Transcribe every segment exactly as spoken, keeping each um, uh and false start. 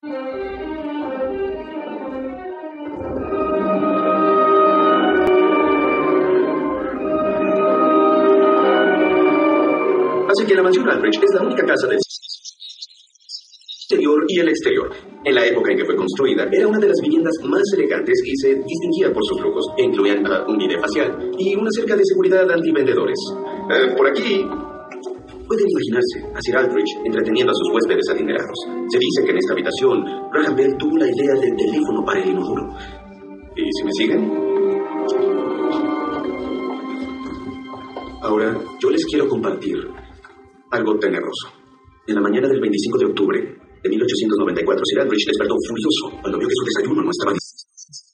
Así que la mansión Aldrich es la única casa del interior y el exterior. En la época en que fue construida, era una de las viviendas más elegantes y se distinguía por sus lujos. Incluían uh, un bidet facial y una cerca de seguridad antivendedores. Uh, por aquí pueden imaginarse a Sir Aldrich entreteniendo a sus huéspedes adinerados. Se dice que en esta habitación, Graham Bell tuvo la idea del teléfono para el inodoro. ¿Y si me siguen? Ahora, yo les quiero compartir algo tenebroso. En la mañana del veinticinco de octubre de mil ochocientos noventa y cuatro, Sir Aldrich despertó furioso cuando vio que su desayuno no estaba listo.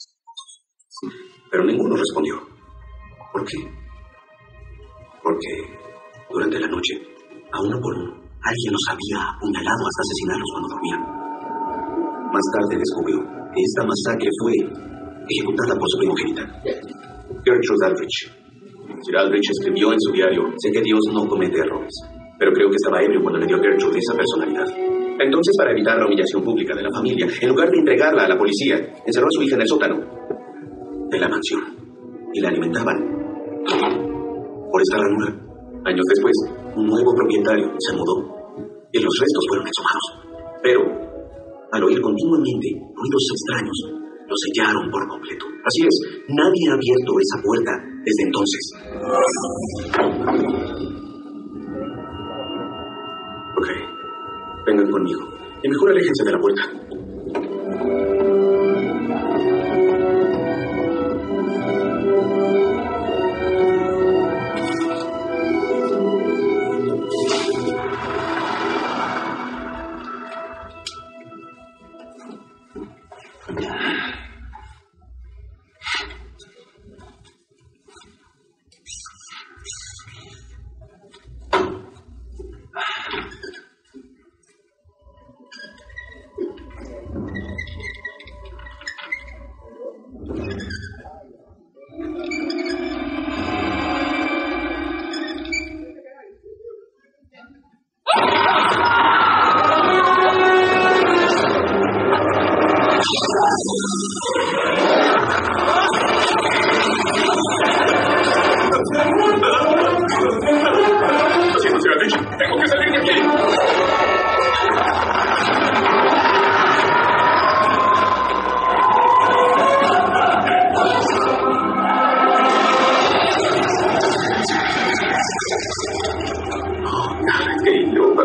Pero ninguno respondió. ¿Por qué? Porque durante la noche, a uno por uno, alguien los había apuñalado hasta asesinarlos cuando dormían. Más tarde descubrió que esta masacre fue ejecutada por su primogénita, Gertrude Aldrich. Sir Aldrich escribió en su diario: sé que Dios no comete errores, pero creo que estaba ebrio cuando le dio a Gertrude esa personalidad. Entonces, para evitar la humillación pública de la familia, en lugar de entregarla a la policía, encerró a su hija en el sótano de la mansión y la alimentaban por esta ranura. Años después, un nuevo propietario se mudó y los restos fueron exhumados. Pero, al oír continuamente ruidos extraños, lo sellaron por completo. Así es, nadie ha abierto esa puerta desde entonces. Ok, vengan conmigo y mejor aléjense de la puerta. ¡Tengo que salir de aquí! ¡Qué idiota!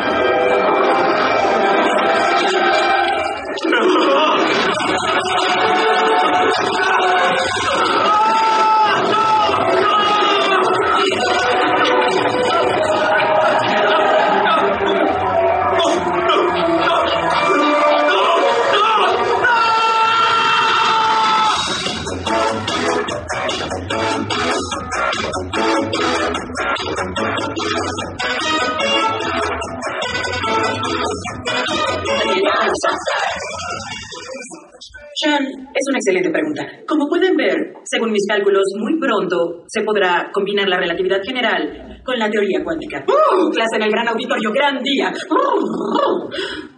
Sean, es una excelente pregunta. Como pueden ver, según mis cálculos, muy pronto se podrá combinar la relatividad general con la teoría cuántica. ¡Uh! Clase en el gran auditorio, gran día. ¡Uh!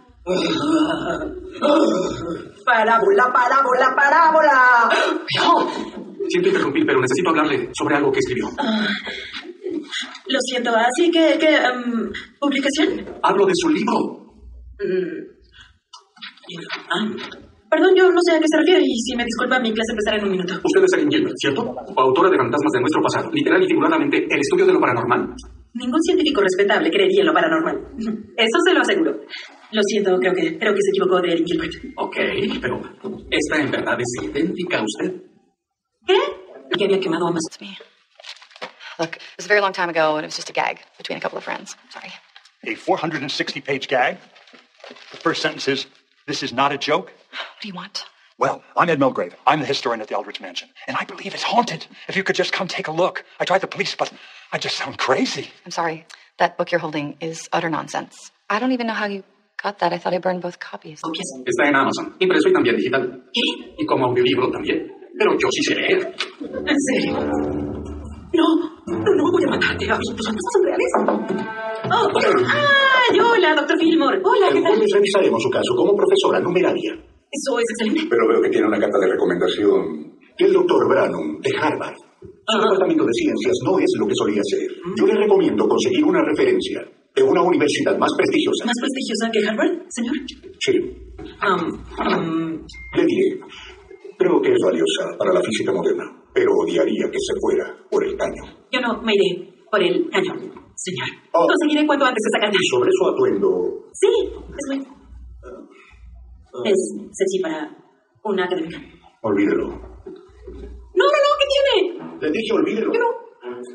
Parábola, parábola, parábola. Siento interrumpir, pero necesito hablarle sobre algo que escribió. Uh, lo siento, así que... que um, ¿publicación? Hablo de su libro. Mm. Ah. Perdón, yo no sé a qué se refiere y si me disculpa, mi clase empezará en un minuto. Usted es Erin Gilbert, ¿cierto? Autora de Fantasmas de Nuestro Pasado. Literal y figuradamente, el estudio de lo paranormal. Ningún científico respetable creería en lo paranormal. Eso se lo aseguro. Lo siento, creo que creo que se equivocó de Erin Gilbert. Ok, pero esta en verdad es idéntica a usted. ¿Qué? Que había quemado a más. It's me. Look, it was a very long time ago and it was just a gag between a couple of friends. Sorry. A four hundred sixty page gag? The first sentence is, this is not a joke? What do you want? Well, I'm Ed Milgrave. I'm the historian at the Aldrich Mansion. And I believe it's haunted. If you could just come take a look. I tried the police, but I just sound crazy. I'm sorry. That book you're holding is utter nonsense. I don't even know how you got that. I thought I burned both copies. Está en Amazon. Impreso y también digital. ¿Qué? Y como audiolibro también. Pero yo sí sé leer. ¿En serio? No, no, no voy a matarte. ¿Los fantasmas son reales? Oh, ¡ay, hola, doctor Fillmore! Hola, ¿qué El tal? jueves revisaremos su caso como profesora numeraria. Eso es excelente. Pero veo que tiene una carta de recomendación del doctor Branum, de Harvard. Su departamento de ciencias no es lo que solía ser. Yo le recomiendo conseguir una referencia de una universidad más prestigiosa. ¿Más prestigiosa que Harvard, señor? Sí. Um, um, Le diré. Creo que es valiosa para la física moderna, pero odiaría que se fuera por el caño. yo no me iré por el cañón, señor. Oh. Conseguiré cuanto antes esa carta. Y sobre su atuendo... Sí, es bueno. Es sexy para una académica. Olvídelo. No, no, no, ¿qué tiene? Le dije olvídelo. Yo no.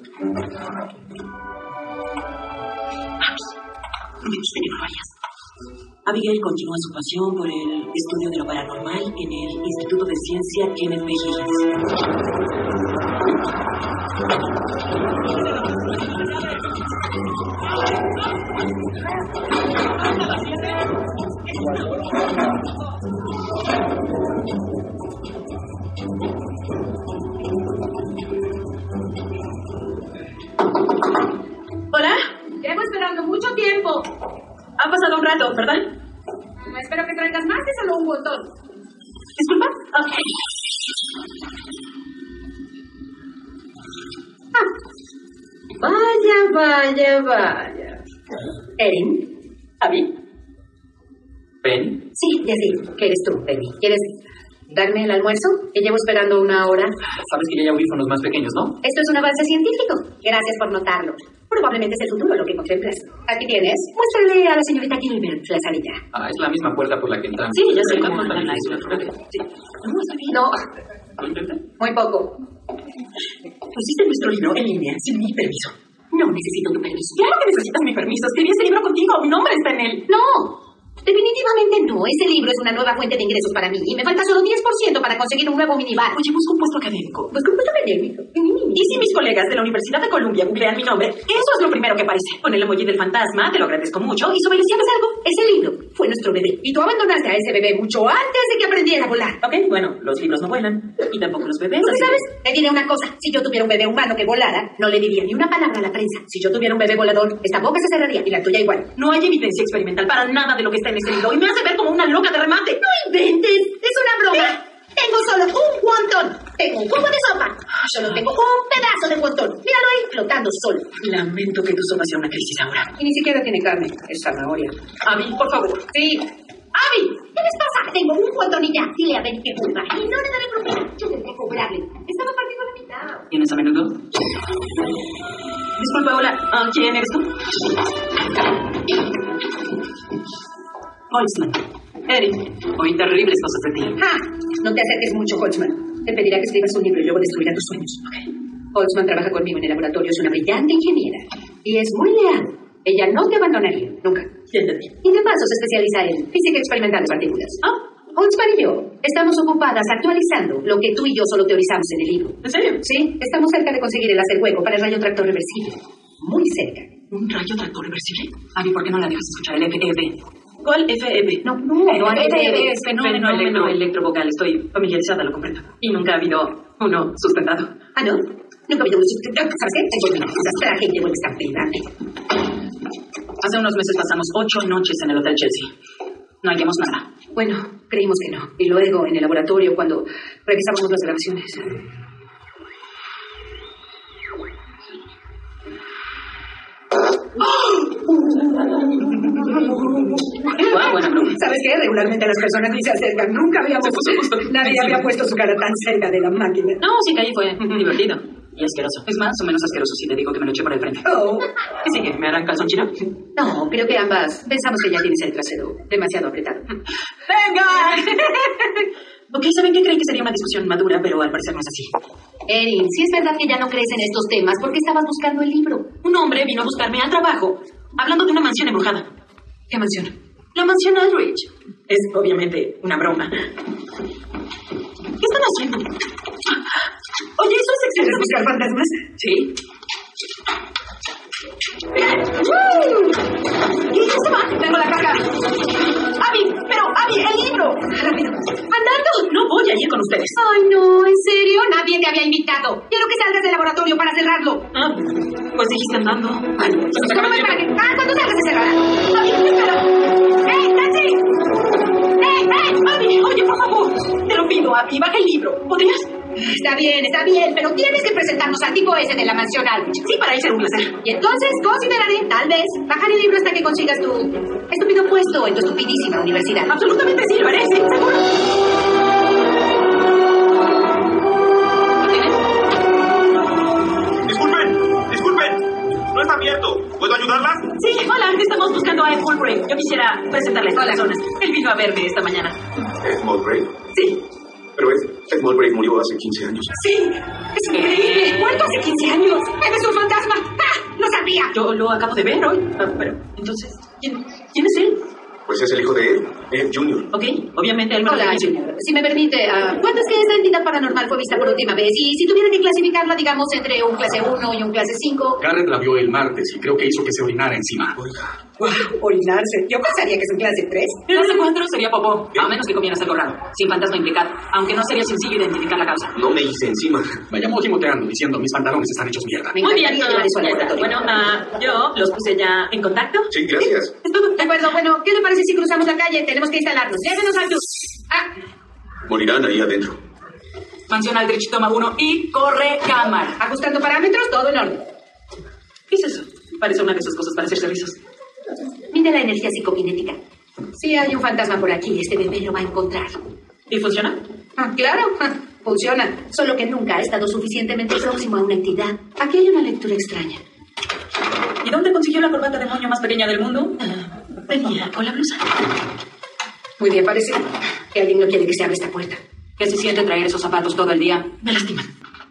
Abigail continúa su pasión por el estudio de lo paranormal en el Instituto de Ciencia Kenneth B. Higgins. Hola, Llevo esperando mucho tiempo. ha pasado un rato, ¿verdad? No espero que traigas más que solo un botón. Disculpa. Ok. Vaya, vaya, vaya. Erin, Abby, ¿Ven? Sí, ya sí, que eres tú, Penny. ¿Quieres darme el almuerzo? Que llevo esperando una hora. Sabes que ya hay audífonos más pequeños, ¿no? Esto es un avance científico. Gracias por notarlo. Probablemente es el futuro lo que contemplas. Aquí tienes. Muéstrale a la señorita Gilbert la salida. Ah, es la misma puerta por la que entramos. Sí, ya sé Está cómo con la la misma puerta. Sí. No, está bien. No, ¿Lo intenté? muy poco. Pusiste nuestro libro en línea sin mi permiso. No necesito tu permiso. Claro que necesitas mi permiso. Escribí ese libro contigo. Mi nombre está en él. No, definitivamente no. Ese libro es una nueva fuente de ingresos para mí y me falta solo diez por ciento para conseguir un nuevo minibar. Oye, busco un puesto académico. Pues un puesto académico. Y si mis colegas de la Universidad de Columbia googlean mi nombre, eso es lo primero que aparece. Con el emoji del fantasma, te lo agradezco mucho. Y sobre ¿sabes algo? Ese libro fue nuestro bebé. Y tú abandonaste a ese bebé mucho antes de que aprendiera a volar. Ok, bueno, los libros no vuelan. Y tampoco los bebés. ¿Tú así sabes? que- Te diré una cosa. Si yo tuviera un bebé humano que volara, no le diría ni una palabra a la prensa. Si yo tuviera un bebé volador, esta boca se cerraría y la tuya igual. No hay evidencia experimental para nada de lo que está en ese libro. Y me hace ver como una loca de remate. ¡No inventes! ¡Es una broma! Tengo solo un wonton. Tengo un cubo de sopa. Solo tengo un pedazo de wonton. Míralo ahí, flotando solo. Lamento que tu sopa sea una crisis ahora. Y ni siquiera tiene carne. Es zanahoria. Abby, por favor. Sí. ¡Abby! ¿Qué les pasa? Tengo un wonton y ya. Dile a Ben que vuelva. Y no le daré propina. Yo tendré que cobrarle. Estaba partiendo la mitad. ¿Tienes a menudo? Disculpa, hola. Ah, ¿quién eres tú? Holtzman. Erin, oí terribles cosas de ti. ¡Ja! No te acerques mucho, Holtzman. Te pedirá que escribas un libro y luego destruirá tus sueños. Holtzman trabaja conmigo en el laboratorio. Es una brillante ingeniera. Y es muy leal. Ella no te abandonaría. Nunca. ¿Quién de ti? Y de paso se especializa en física experimental de partículas. Ah, Holtzman y yo estamos ocupadas actualizando lo que tú y yo solo teorizamos en el libro. ¿en serio? Sí, estamos cerca de conseguir el láser hueco para el rayo tractor reversible. Muy cerca. ¿Un rayo tractor reversible? Abby, ¿por qué no la dejas escuchar el F E B? ¿Cuál F E B? No, no, no, F E B no, es fenómeno no, electro, no. electrovocal. Estoy familiarizada, lo comprendo. Y nunca ha habido uno sustentado. Ah, no. Nunca había un sustentado. ¿Sabes qué? Tengo una cosa. La gente vuelve a estar pedante. Hace unos meses pasamos ocho noches en el Hotel Chelsea. No hallamos nada. Bueno, creímos que no. Y luego, en el laboratorio, cuando revisábamos las grabaciones. Ah, buena broma. ¿Sabes qué? Regularmente las personas ni se acercan. Nunca habíamos... Nadie había puesto su cara tan cerca de la máquina. No, sí, caí, fue divertido. Y asqueroso. Es más o menos asqueroso si te digo que me lo eché por el frente. Oh. ¿Qué sigue? ¿Me harán calzón chino? No, creo que ambas pensamos que ya tienes el trasero demasiado apretado. ¡Venga! Ok, ¿saben qué? Creí que sería una discusión madura, pero al parecer no es así. Erin, si es verdad que ya no crees en estos temas, ¿por qué estabas buscando el libro? Un hombre vino a buscarme al trabajo, hablando de una mansión embrujada. ¿Qué mansión? La mansión Aldrich. Es obviamente una broma. ¿Qué están haciendo? Oye, eso es excelente. ¿Quieres buscar fantasmas? Sí. ¿Y se va? Tengo la carga. Abby, pero Abby, el libro. Rápido. ¡Andando! No voy a a ir con ustedes. Ay, no, ¿en serio? Nadie te había invitado. Quiero que salgas del laboratorio para cerrarlo. Ah, pues dijiste andando. Bueno, pues no me para que... Ah, cuando salgas se cerrará. Abby, espera. ¡Hey, Nancy! ¡Hey, hey! Abby, oye, por favor. Te lo pido, Abby, baja el libro. ¿Podrías? Está bien, está bien, pero tienes que presentarnos al tipo ese de la mansión Aldrich. Sí, para él será un placer. Y entonces consideraré, tal vez, bajar el libro hasta que consigas tu estúpido puesto en tu estupidísima universidad. Absolutamente sí, lo haré, sí, seguro. Disculpen, disculpen. No está abierto. ¿Puedo ayudarlas? Sí, hola, estamos buscando a Ed Mulgrew. Yo quisiera presentarle a estas Hola. personas. Él vino a verme esta mañana. ¿Es Mulgrew? Sí. Pero Ed, Ed Mulgrew murió hace quince años. Sí, es increíble. Muerto hace quince años. ¡Eres un fantasma! ¡Ah! ¡Lo sabía! Yo lo acabo de ver hoy. Ah, pero, entonces, ¿quién, ¿quién es él? Pues es el hijo de Ed, Ed junior Ok, obviamente él me lo Hola, dice. Junior. Si me permite, ah, ¿cuándo es que esta entidad paranormal fue vista por última vez? Y si tuviera que clasificarla, digamos, entre un clase uno y un clase cinco... Garrett la vio el martes y creo que hizo que se orinara encima. Oiga, ¡Wow! Orinarse. Yo pensaría que es un clase tres. En ese cuatro sería popó, a menos que comieras algo raro, sin fantasma implicado, aunque no sería sencillo identificar la causa. no me hice encima. Vayamos gimoteando diciendo mis pantalones están hechos mierda. Me Muy bien, encantaría llevar eso al ya está. laboratorio. Bueno, ah, yo los puse ya en contacto. Sí, gracias. Es todo. De acuerdo, bueno, ¿qué le parece si cruzamos la calle? Tenemos que instalarnos. Llévenos al bus. Ah, Morirán ahí adentro. Mansión Aldrich, toma uno y corre cámara. ajustando parámetros, todo en orden. ¿Qué es eso? Parece una de esas cosas para hacerse risas. Mide la energía psicokinética. Si hay un fantasma por aquí, este bebé lo va a encontrar. ¿Y funciona? Ah, claro, ah, funciona. Solo que nunca ha estado suficientemente próximo a una entidad. Aquí hay una lectura extraña. ¿Y dónde consiguió la corbata de moño más pequeña del mundo? Ah, venía con la blusa. Muy bien, parece que alguien no quiere que se abra esta puerta. ¿Qué se siente traer esos zapatos todo el día? Me lastiman.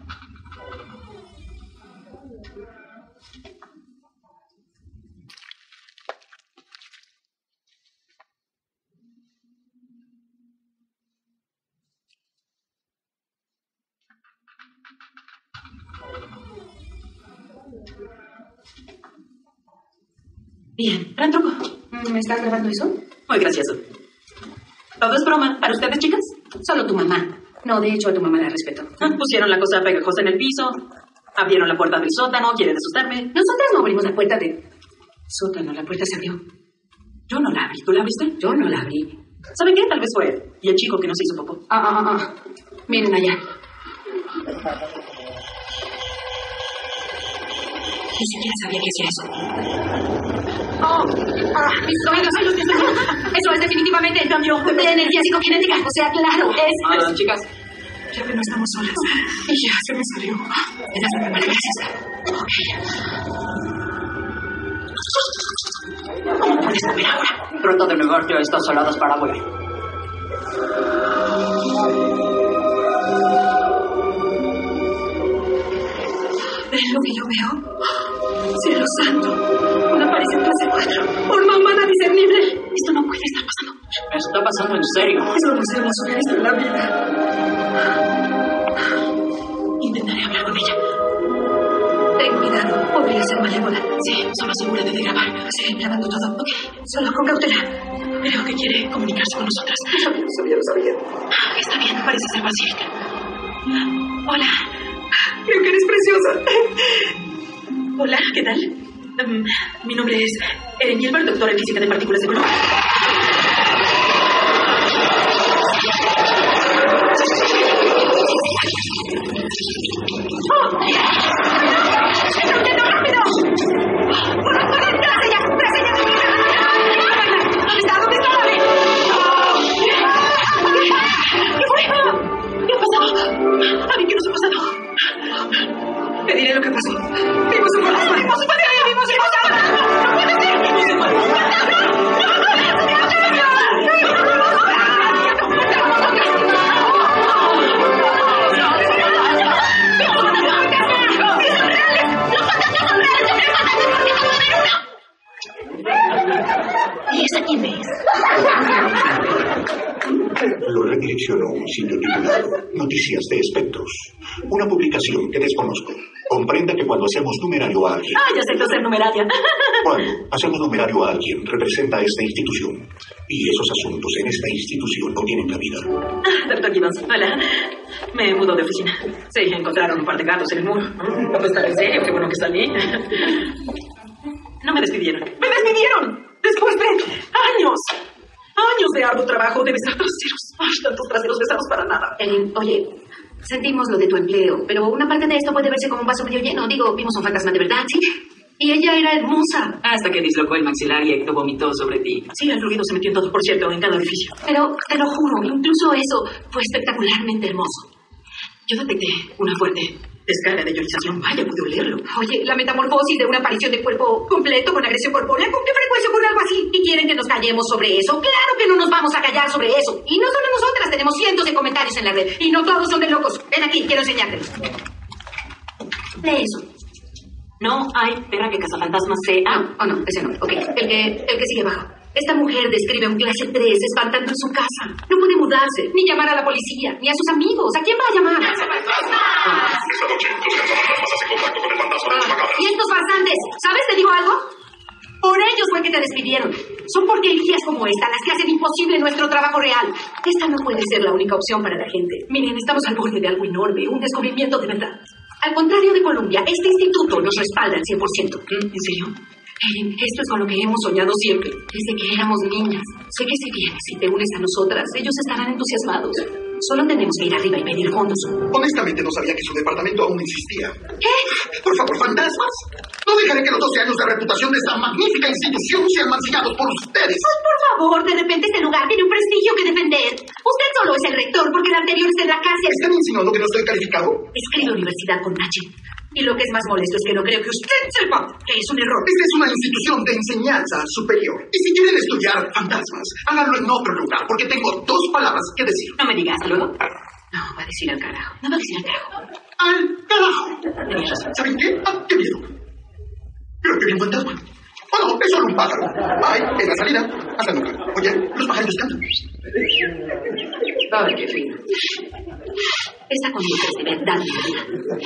Bien, gran truco. ¿Me estás grabando eso? Muy gracioso. Todo es broma. ¿Para ustedes, chicas? Solo tu mamá. No, de hecho, a tu mamá la respeto. Ah, pusieron la cosa pegajosa en el piso. Abrieron la puerta del sótano. ¿Quieren asustarme? Nosotras no abrimos la puerta del sótano. La puerta se abrió. Yo no la abrí. ¿Tú la abriste? Yo no la abrí. ¿Saben qué? Tal vez fue él. Y el chico que no se hizo popó. Ah, ah, ah, ah. Miren allá. Ni siquiera sabía que hacía eso. Oh, ah, mis oídos, ay, los pies. Eso es definitivamente el cambio de energía psicokinética. O sea, claro, es... Ah, chicas. Ya que no estamos solas. Y ya se me salió. Me das una mala, gracias. ¿Cómo puedes comer ahora? Trata de negarte a estas saladas para volver. ¿Ven lo que yo veo? ¡Cielo santo! Una aparición clase cuatro. ¡Forma humana discernible! Esto no puede estar pasando. Está pasando en serio. Es lo más hermoso que he visto en la vida. Intentaré hablar con ella. Ten cuidado. Podría ser malévola. Sí, solo asegúrate de grabar. Sí, grabando todo. Ok. Solo con cautela. Creo que quiere comunicarse con nosotras. Lo sabía, lo sabía. Ah, está bien, parece ser pacífica. Hola. Creo que eres preciosa. Hola, ¿qué tal? Um, mi nombre es Eren Gilbert, doctora en física de partículas de color. ¡Oh! ¡Rápido, rápido! ¡Corre, corre! ¡Tras ella! ¡Tras ella! ¿Dónde está? ¿Dónde está? ¿Qué fue? ¿Qué ha pasado? A mí, ¿qué nos ha pasado? Te diré lo que pasó. Vimos un fantasma. Vimos un fantasma. Vimos un fantasma. No puede ser. Vimos un ¿Y esa quién es? Lo redireccionó a un sitio titulado Noticias de Espectros. Una publicación que desconozco. Comprenda que cuando hacemos numerario a alguien... Ah, ya sé que ser numeraria. Cuando hacemos numerario a alguien, representa a esta institución. Y esos asuntos en esta institución no tienen cabida. Ah, doctor Gibbons, hola. Me mudó de oficina. Sí, encontraron un par de gatos en el muro. No puede estar en serio, qué bueno que salí. No me despidieron. ¡Me despidieron! Después de años. Años de arduo trabajo de besar traseros. Ay, tantos traseros besados para nada. Ellen, oye, sentimos lo de tu empleo, pero una parte de esto puede verse como un vaso medio lleno. Digo, vimos un fantasma de verdad, ¿sí? Y ella era hermosa. Hasta que dislocó el maxilar y Ecto vomitó sobre ti. Sí, el fluido se metió en todo, por cierto, en cada orificio. Pero, te lo juro, incluso eso fue espectacularmente hermoso. Yo detecté una fuerte descarga de ionización. Vaya, pude olerlo. Oye, la metamorfosis de una aparición de cuerpo completo con agresión corpórea, ¿con qué frecuencia ocurre algo así? ¿Y quieren que nos callemos sobre eso? ¡Claro que no nos vamos a callar sobre eso! Y no solo nosotras, tenemos cientos de comentarios en la red. Y no todos son de locos. Ven aquí, quiero enseñártelo. Lee eso. No hay perra que cazafantasmas sea. Ah, oh no, ese no. Ok, el que, el que sigue abajo. Esta mujer describe un clase tres espantando en su casa. No puede mudarse, ni llamar a la policía, ni a sus amigos. ¿A quién va a llamar? Esta noche, los cazafantasmas hacen contacto con el fantasma de las macabras. Y estos farsantes, ¿sabes? ¿Te digo algo? Por ellos fue que te despidieron. Son porquerías como esta las que hacen imposible nuestro trabajo real. Esta no puede ser la única opción para la gente. Miren, estamos al borde de algo enorme, un descubrimiento de verdad. Al contrario de Columbia, este instituto nos respalda al cien por ciento. ¿En serio? Ellen, esto es con lo que hemos soñado siempre, desde que éramos niñas. Sé que si vienes y te unes a nosotras, ellos estarán entusiasmados. Solo tenemos que ir arriba y pedir fondos. Honestamente no sabía que su departamento aún existía. ¿Qué? Por favor, fantasmas. No dejaré que los doce años de reputación de esta magnífica institución sean mancillados por ustedes. Pues por favor, de repente este lugar tiene un prestigio que defender. Usted solo es el rector porque el anterior está en la cárcel. ¿Están insinuando que no estoy calificado? Escribe universidad con H. Y lo que es más molesto es que no creo que usted sepa que es un error. Esta es una institución de enseñanza superior. Y si quieren estudiar fantasmas, háganlo en otro lugar, porque tengo dos palabras que decir. No me digas, luego. No, va a decir al carajo. No va a decir al carajo. ¡Al carajo! Tenías razón. ¿Saben qué? ¡Ah, qué miedo! Creo que vi un fantasma. Oh, no, es solo un pájaro. Ay, en la salida. Hasta nunca. Oye, los pájaros cantan. Ay, qué fino. Esta conducta es de verdad mi vida.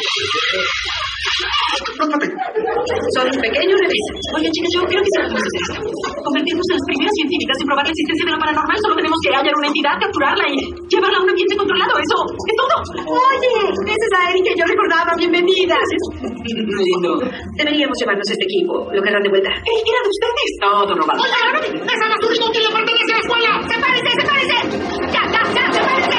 No traten. Son un pequeño revés. Oye, chicas, yo creo que sí podemos hacer esto. Convertirnos en las primeras científicas y probar la existencia de lo paranormal. Solo tenemos que hallar una entidad, capturarla y llevarla a un ambiente controlado. Eso es todo. Oye, esa es la Erika que yo recordaba. Bienvenida. Lindo. Deberíamos llevarnos este equipo. Lo querrán de vuelta. ¡Ey, era de ustedes! Todo robado. ¡Hola! ¡Esa basura inútil le pertenece a la escuela! ¡Sepárese, sepárese! ¡Ya, ya, ya, sepárese!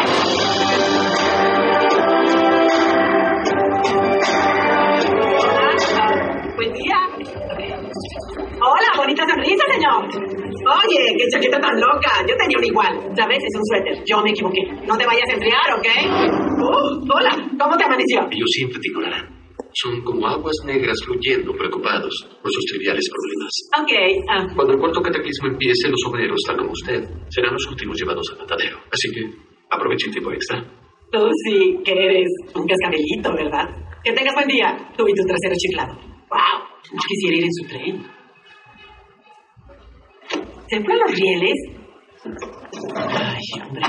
Buen día. Hola, bonita sonrisa, señor. Oye, qué chaqueta tan loca. Yo tenía una igual. ¿Sabes? Es un suéter. Yo me equivoqué. No te vayas a enfriar, ¿ok? Uh, hola, ¿cómo te amaneció? Ellos siempre te ignorarán. Son como aguas negras fluyendo, preocupados por sus triviales problemas. Ok. Uh. Cuando el cuarto cataclismo empiece, los obreros, tal como usted, serán los últimos llevados al matadero. Así que aproveche el tiempo extra. Tú sí que eres un cascabelito, ¿verdad? Que tengas buen día, tú y tu trasero chiflado. ¡Wow! Quisiera ir en su tren. ¿Se fue a los rieles? Ay, hombre.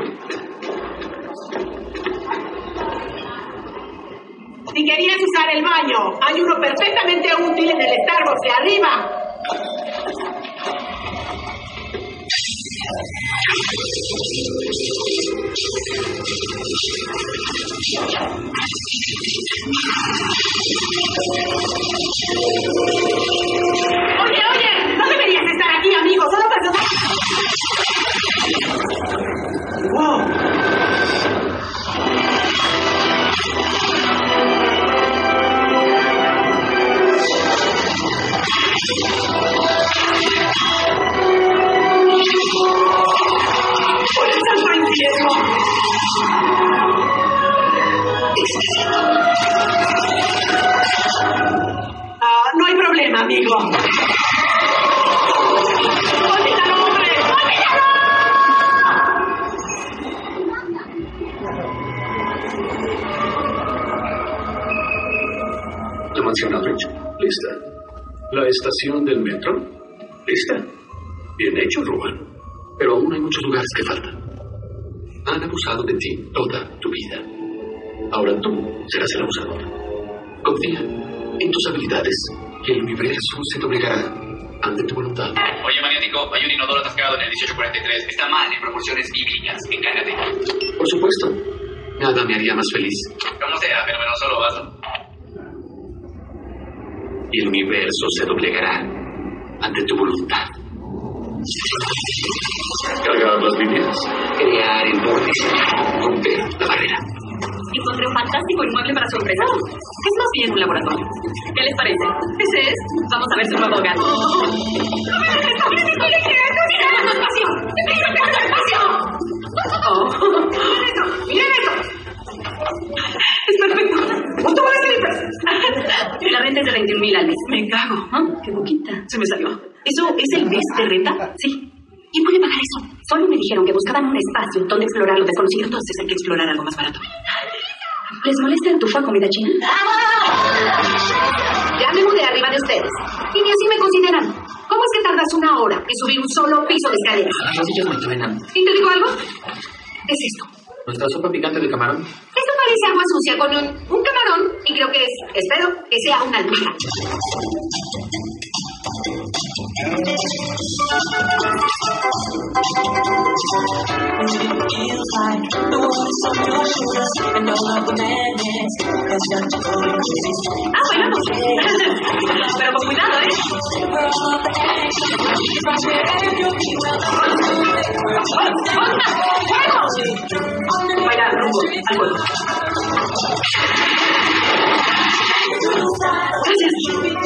Si querías usar el baño, hay uno perfectamente útil en el Starbucks de arriba. Oye, oye, no deberías estar aquí, amigo. Solo para... Wow. Por el San Juan Diego. Ah, no hay problema, amigo. ¡Olvídalo, hombre! ¡Olvídalo! La mansión Aldrich, lista. La estación del metro, lista. Bien hecho, Ruben. Pero aún hay muchos lugares que faltan. Han abusado de ti toda tu vida. Ahora tú serás el abusador. Confía en tus habilidades y el universo se doblegará ante tu voluntad. Oye, maniático. México hay un inodoro atascado en el dieciocho cuarenta y tres. Está mal en proporciones bíblicas. Encárgate. Por supuesto. Nada me haría más feliz. Como sea, pero menos solo basta. Y el universo se doblegará ante tu voluntad. Cargar las líneas. Crear el vórtice. Romper la barrera. Encontré un fantástico inmueble para su empresa. Es más bien un laboratorio. ¿Qué les parece? Ese es. Vamos a ver su nuevo hogar. Oh. ¡Miren eso! Es perfecto. ¿Cuánto vale este libro? La renta es de veintiún mil al mes. Me cago. ¿Ah? Qué poquita. Se me salió. ¿Eso es el mes de renta? Sí. ¿Quién puede pagar eso? Solo me dijeron que buscaban un espacio donde explorar lo desconocido. Entonces hay que explorar algo más barato. ¿Les molesta el tufa comida china? Ya me mudé arriba de ustedes. Y ni así me consideran. ¿Cómo es que tardas una hora en subir un solo piso de escaleras? Las rodillas me truenan. ¿Y te digo algo? ¿Qué es esto? ¿Nuestra sopa picante de camarón? Esto parece agua sucia con un, un camarón. Y creo que es, espero, que sea una almeja. Ah, bueno. Pero con cuidado, ¿eh? Vaya rumbo al juego. Gracias.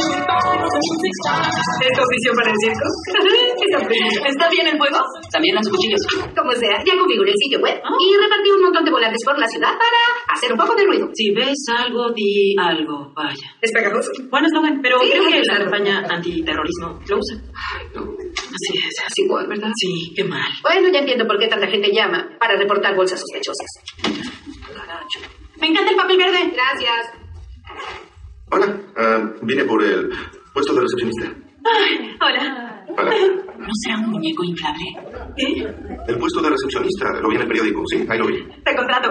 ¿Es audición para el circo? ¿Está bien el juego? También las cuchillas. Como sea, ya configuré el sitio web y repartí un montón de volantes por la ciudad para hacer un poco de ruido. Si ves algo, di algo. Vaya. Es pegajoso. Bueno, está bueno, pero Sí, creo que claro. la campaña antiterrorismo lo usa. No. Así es. Es igual, ¿verdad? Sí, qué mal. Bueno, ya entiendo por qué tanta gente llama para reportar bolsas sospechosas. Me encanta el papel verde. Gracias. Hola, uh, vine por el puesto de recepcionista. Ay, hola. Hola. ¿No será un muñeco inflable? ¿Qué? El puesto de recepcionista, lo vi en el periódico, sí, ahí lo vi. Te contrato.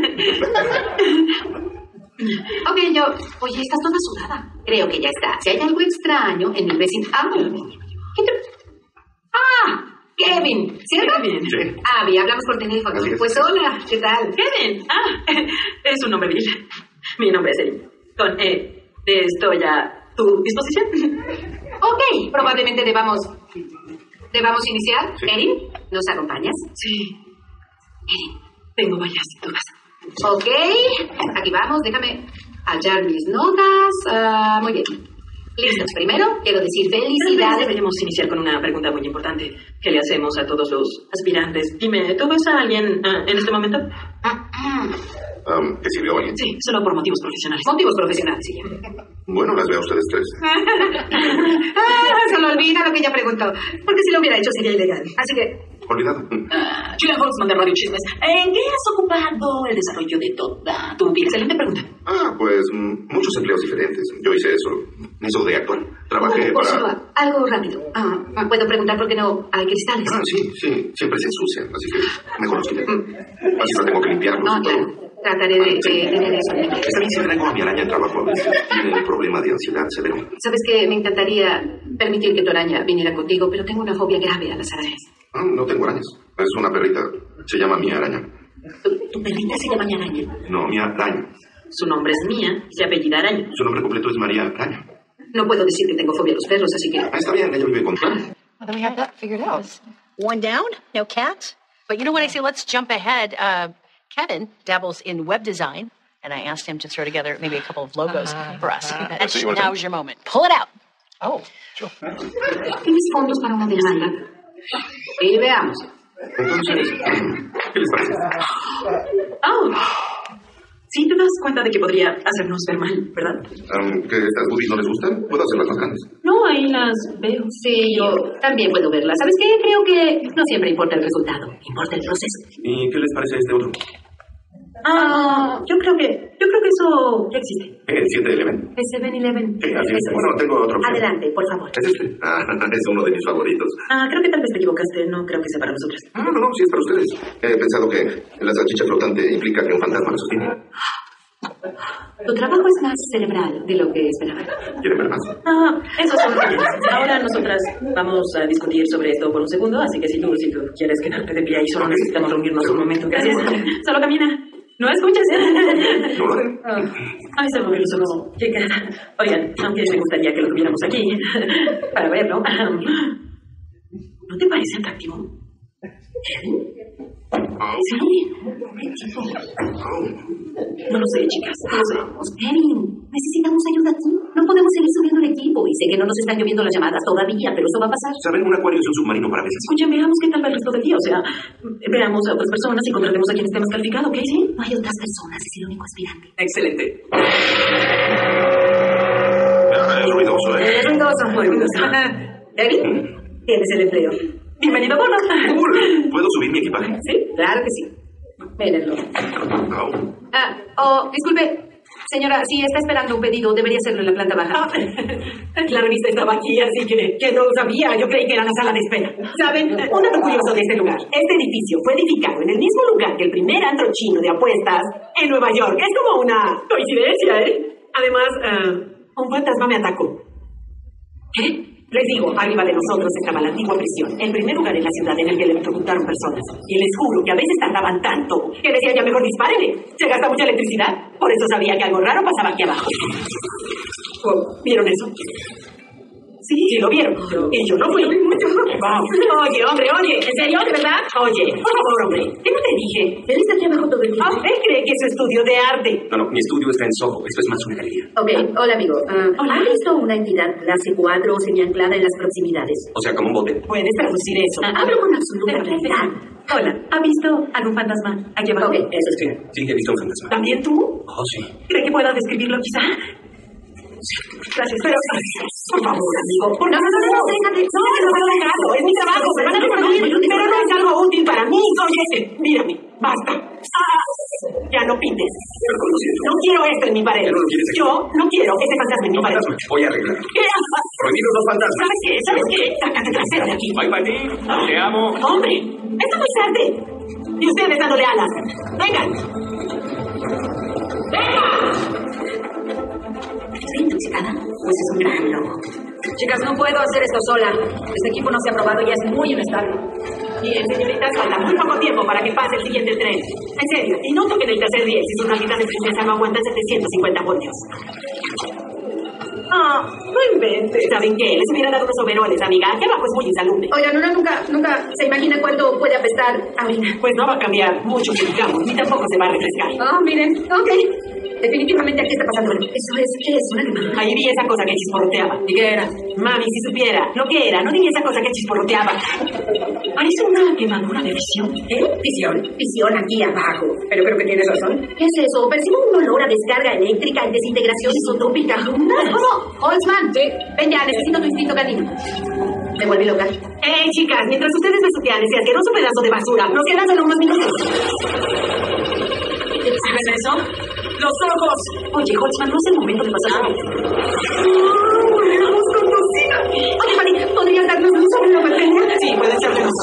Ok, yo... Oye, estás toda sudada. Creo que ya está. Si hay algo extraño en el vecindario... ¿Qué te... ¡Ah! Kevin, ¿cierto? Kevin. Sí. Abby, hablamos por teléfono. Así es. Pues hola, ¿qué tal? Kevin. Ah, es un nombre viril. Mi nombre es Erin. Con E. Estoy a tu disposición. Ok, probablemente debamos... ¿Debamos iniciar? Sí. Erin, ¿nos acompañas? Sí. Erin. Tengo varias dudas. Ok, aquí vamos, déjame hallar mis notas. Ah, muy bien. Listos. Primero, quiero decir Tal vez felicidades. deberíamos iniciar con una pregunta muy importante que le hacemos a todos los aspirantes. Dime, ¿tú ves a alguien uh, en este momento? Um, ¿Que sirvió a alguien? Sí, solo por motivos profesionales. Motivos profesionales, sí. Bueno, las veo a ustedes tres. Ah, se me olvida lo que ella preguntó. Porque si lo hubiera hecho sería ilegal. Así que... Olvidado. Uh, Julia Holtzman de Radio Chismes. ¿En qué has ocupado el desarrollo de toda tu vida? Excelente pregunta. Ah, pues mm, muchos empleos diferentes. Yo hice eso. Eso de actuar. Trabajé Por para... favor, algo rápido. Ah, ¿puedo preguntar por qué no hay cristales? Ah, sí, sí. Siempre se ensucian, así que mejor los quité. Así no tengo que limpiarlos No, y todo. claro. Trataré de, de, de ver eso. Está bien si tengo a mi araña en trabajo a veces. Tiene un problema de ansiedad severo. Sabes que me encantaría permitir que tu araña viniera contigo, pero tengo una fobia grave a las arañas. Ah, no tengo arañas. Es una perrita. Se llama Mía Araña. ¿Tu, tu perrita se llama Araña? No, Mía Araña. Su nombre es Mía y se apellida Araña. Su nombre completo es María Araña. No puedo decir que tengo fobia a los perros, así que... Ah, está bien. Ella vive con... Well, then we have that figured out. One down, no cats. But you know what I say? Let's jump ahead. Uh, Kevin dabbles in web design, and I asked him to throw together maybe a couple of logos uh, for us. Uh, and see what now's your moment. Pull it out. Oh, sure. ¿Tienes fondos para una demanda? Y veamos. Entonces, ¿qué les parece? Oh. Sí, te das cuenta de que podría hacernos ver mal, ¿verdad? Um, ¿Que estas boobies no les gustan? Puedo hacerlas más grandes. No, ahí las veo. Sí, yo también puedo verla. ¿Sabes qué? Creo que no siempre importa el resultado, importa el proceso. ¿Y qué les parece este otro? Ah, yo creo que, yo creo que eso ya existe. ¿El siete eleven? El seven eleven. Sí, así es. Bueno, tengo otra opción. Adelante, por favor. ¿Es este? Ah, es uno de mis favoritos. Ah, creo que tal vez te equivocaste. No creo que sea para nosotras. Ah, no, no, sí es para ustedes. He pensado que la salchicha flotante implica que un fantasma la sostiene. Tu trabajo es más cerebral de lo que esperaba. ¿Quieren ver más? Ah, eso son detalles. Ahora nosotras vamos a discutir sobre esto por un segundo, así que si tú, si tú quieres quedarte de pie ahí, solo necesitamos reunirnos un momento. Gracias. Solo camina. ¿No escuchas? No lo haré. Ay, se movió los ojos. Chicas, oigan, aunque me gustaría que lo tuviéramos aquí para verlo. ¿No te parece atractivo? Sí. No lo sé, chicas. No lo sé. Erin, necesitamos ayuda aquí. No podemos seguir subiendo el equipo. Y sé que no nos están lloviendo las llamadas todavía, pero eso va a pasar. ¿Saben? Un acuario es un submarino para peces. Escuchen, veamos qué tal va el resto del día. O sea, veamos a otras personas y contratemos a quien esté más calificado, ¿ok? ¿Sí? No hay otras personas, es el único aspirante. Excelente. Es ruidoso, ¿eh? Es ruidoso, muy ruidoso. Erin, tienes el empleo. Bienvenido, bono. ¿Puedo subir mi equipaje? Sí, claro que sí. Mírenlo. No. Ah, oh, disculpe. Señora, si está esperando un pedido, debería hacerlo en la planta baja. Ah, la revista estaba aquí, así que, que no lo sabía. Yo creí que era la sala de espera. ¿Saben? Un dato curioso de este lugar. Este edificio fue edificado en el mismo lugar que el primer antro chino de apuestas en Nueva York. Es como una coincidencia, ¿eh? Además, uh, un fantasma me atacó. ¿Qué? Les digo, arriba de nosotros estaba la antigua prisión, el primer lugar en la ciudad en el que le electrocutaron personas. Y les juro que a veces tardaban tanto que decían, ya mejor dispárenle, se gasta mucha electricidad. Por eso sabía que algo raro pasaba aquí abajo. Oh, ¿vieron eso? Sí, sí, lo vieron. Y yo no fui. Wow. Oye, hombre, oye, ¿en serio? ¿De verdad? Oye, por favor, hombre, ¿qué no te dije? Él está aquí abajo todo el tiempo. Oh, él cree que es su estudio de arte. No, no, mi estudio está en Soho. Esto es más una galería. Ok, hola, amigo. Uh, ¿Ha visto una entidad clase cuatro semi-anclada en las proximidades? O sea, como un bote. Puedes traducir eso. Uh, hablo con absoluta claridad. Hola, ¿ha visto algún fantasma aquí abajo? Ok, eso es Sí, sí, he visto un fantasma. ¿También tú? Oh, sí. ¿Cree que pueda describirlo quizá? Gracias, pero... Por favor, amigo. Por no, no, no, no, déjate. No, no, no, no, es mi trabajo. Me van a reconocer, pero no es algo útil para mí. Oye, mírame, basta. Ah, ya no pintes. No quiero esto en mi pared. ¿Ya no lo quieres aquí? Yo no quiero este fantasma en mi pared. Fantasma. Voy a arreglar. ¿Qué? Prohibidos los fantasmas. ¿Sabes qué? ¿Sabes qué? Sácate trasero de aquí. Bye, Patty. Te amo. Hombre, esto no es arte. Y ustedes dándole alas. Vengan. ¡Venga! ¿Estoy intoxicada? Pues es un gran lobo. Chicas, no puedo hacer esto sola. Este equipo no se ha probado y es muy inestable. Bien, señoritas, falta muy poco tiempo para que pase el siguiente tren. En serio, y no toquen el tercer riel si sus nalguitas de princesa no aguantan setecientos cincuenta voltios. Ah, no inventes. ¿Saben qué? Les hubiera dado unos overoles, amiga. Aquí abajo es muy insalubre. Oigan, una nunca, nunca se imagina cuánto puede apestar a orina. Pues no va a cambiar mucho, que digamos, ni tampoco se va a refrescar. Ah, miren, ok. Definitivamente aquí está pasando algo. Eso es, ¿qué es? ¿Una quemadura? Ahí vi esa cosa que chisporroteaba. ¿Y qué era? Mami, si supiera lo que era, no diría esa cosa que chisporroteaba. Parece una quemadura de fisión. ¿Eh? Fisión. Fisión aquí abajo. Pero creo que tienes razón. ¿Qué es eso? Percibo un olor a descarga eléctrica y desintegración isotópica. ¿Cómo? Holtzman, sí. Ven ya, necesito tu instinto canino. Me volví loca. Eh, chicas, mientras ustedes besuquean ese asqueroso pedazo de basura, nos quedan solo unos minutos. ¿Sabes eso? ¡Los ojos! Oye, Holtzman, no es el momento de pasar. ¡Oh, éramos conocidas! Oye, Fanny, ¿podrías darnos luz sobre la materia? Sí, puede ser de luz.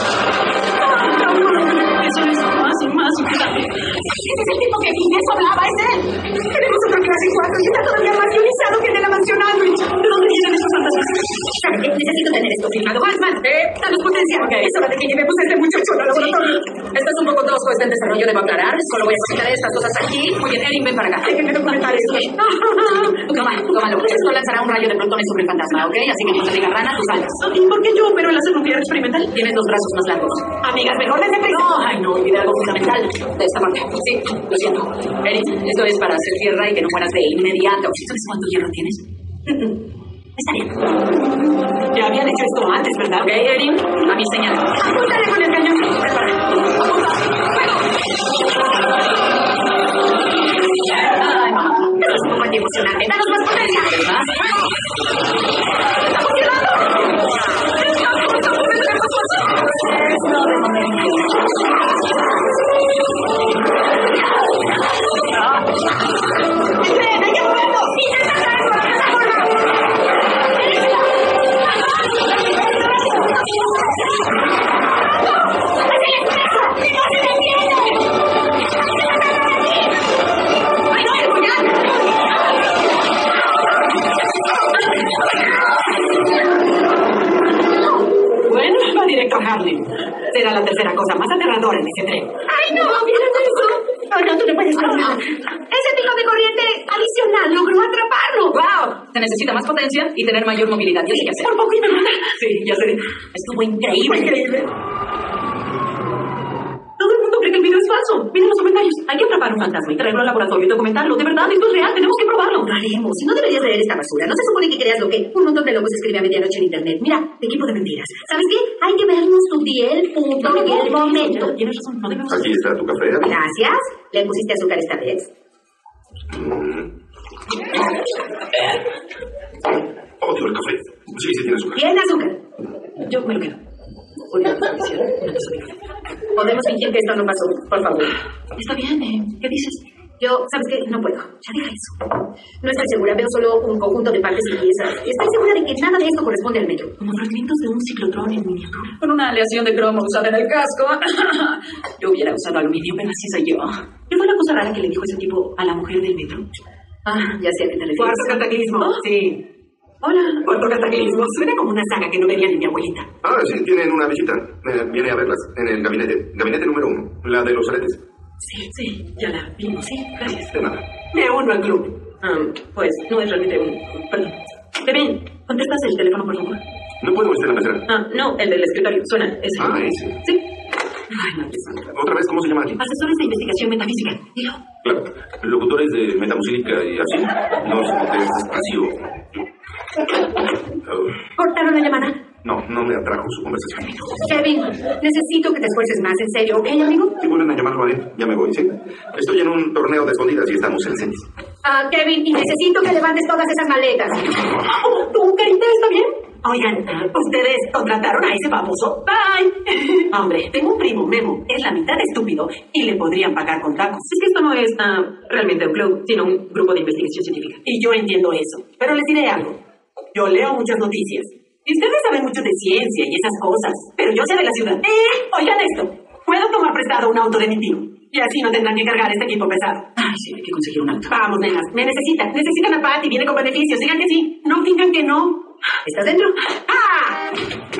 Eso es más y más importante. Ese es el tipo que Inés hablaba, es él. Tenemos otra clase cuatro y está todavía más ionizado que el de la mansión Aldrich. ¿De dónde vienen esos fantasmas? ¿Sabes qué? Necesito tener esto firmado. Holtzman, eh, danos potencia. Ok, es hora de que llevemos a este muchacho al laboratorio. Esto es un poco tosco, está en desarrollo, debo aclarar. Solo voy a explicar estas cosas aquí. Muy bien, Erin, ven para acá. Déjenme documentar esto. Toma, tómalo. Esto lanzará un rayo de protones sobre el fantasma, ¿ok? Así que cuando te diga rana, tú saltas. ¿Y por qué yo? Pero el hacer nuclear experimental. Tienes los brazos más largos. Amigas, mejor dense prisa. No, ay, no, olvidé algo fundamental de esta parte. Sí, lo siento. Erin, esto es para hacer tierra y que no mueras de inmediato. ¿Sabes cuánto hierro tienes? Está bien. Ya habían hecho esto antes, ¿verdad? Ok, Erin, a mi señal. Apúntale con el cañón. Prepara. Apunta. ¡Fuego! Ay, mamá. Esto es un poco antiemocionante. ¡Danos más potencia! ¿Más? ¡Fuego! ¡Está funcionando! No, de momento. ¡Esperen, hay que moverlo! ¡Intenta hacerlo! ¡Esa forma! creo. ¡Ay, no! ¿Vieron eso? No, no, tú no puedes probarlo. Ese pico de corriente adicional logró atraparlo. ¡Wow! Se necesita más potencia y tener mayor movilidad. Ya sé qué hacer. Por poco y me mata. Sí, ya sé. Estuvo increíble. Increíble. Todo el mundo cree que el video es falso. Miren los comentarios. Hay que atrapar un fantasma y traerlo al laboratorio y documentarlo. De verdad, esto es real. Tenemos que probarlo. Lo haremos. Si no deberías leer esta basura. No se supone que creas lo que un montón de locos escribe a medianoche en internet. Mira, equipo de mentiras. ¿Sabes qué? Hay que vernos tu piel, punto, y el momento. Tienes razón. No debemos... Aquí está tu café. Gracias. ¿Le pusiste azúcar esta vez? Odio el café. Sí, sí tiene azúcar. Tiene azúcar. Yo me lo quedo. Podemos fingir que esto no pasó, por favor. Está bien, ¿eh? ¿Qué dices? Yo, ¿sabes qué? No puedo. Ya deja eso. No estoy segura. Veo solo un conjunto de partes y piezas. Estoy segura de que nada de esto corresponde al metro. Como fragmentos de un ciclotrón en miniatura. Con una aleación de cromo usada en el casco. Yo hubiera usado aluminio, pero así soy yo. ¿Qué fue la cosa rara que le dijo ese tipo a la mujer del metro? Ah, ya sé a qué te refieres. Cuarto cataclismo. ¿Oh? Sí. Hola. Cuarto cataclismo. Suena como una saga que no vería ni mi abuelita. Ah, sí, tienen una visita. Eh, viene a verlas en el gabinete. Gabinete número uno. La de los aretes. Sí, sí, ya la vimos, sí, gracias. De nada. Me uno al club. Um, pues no es realmente un... Perdón. Kevin, ¿contestas el teléfono, por favor? No puedo estar en la mesera. Ah, no, el del escritorio. Suena, ese. Ah, ese. Sí. Ay, no, qué santa. ¿Otra vez cómo se llama aquí? Asesores de investigación metafísica. Dilo. Claro. Locutores de metamusílica y así. No sé, de espacio. Oh. ¿Cortaron la llamada? No, no me atrajo su conversación. Kevin, necesito que te esfuerces más, en serio, ¿ok, amigo? Si vuelven a llamarlo a él, ya me voy, ¿sí? Estoy en un torneo de escondidas y estamos en semis. Ah, Kevin, y necesito que levantes todas esas maletas. Oh, ¿tu carita está bien? Oigan, ¿ustedes contrataron a ese baboso? Bye. Hombre, tengo un primo, Memo. Es la mitad estúpido y le podrían pagar con tacos. Es que esto no es uh, realmente un club, sino un grupo de investigación científica. Y yo entiendo eso. Pero les diré algo. Yo leo muchas noticias. Y ustedes saben mucho de ciencia y esas cosas. Pero yo sé de la ciudad. Eh, oigan esto. Puedo tomar prestado un auto de mi tío. Y así no tendrán que cargar este equipo pesado. Ay, sí, hay que conseguir un auto. Vamos, nenas. Me necesitan. Necesitan a Patty. Viene con beneficios. Digan que sí. No finjan que no. ¿Estás dentro? ¡Ah!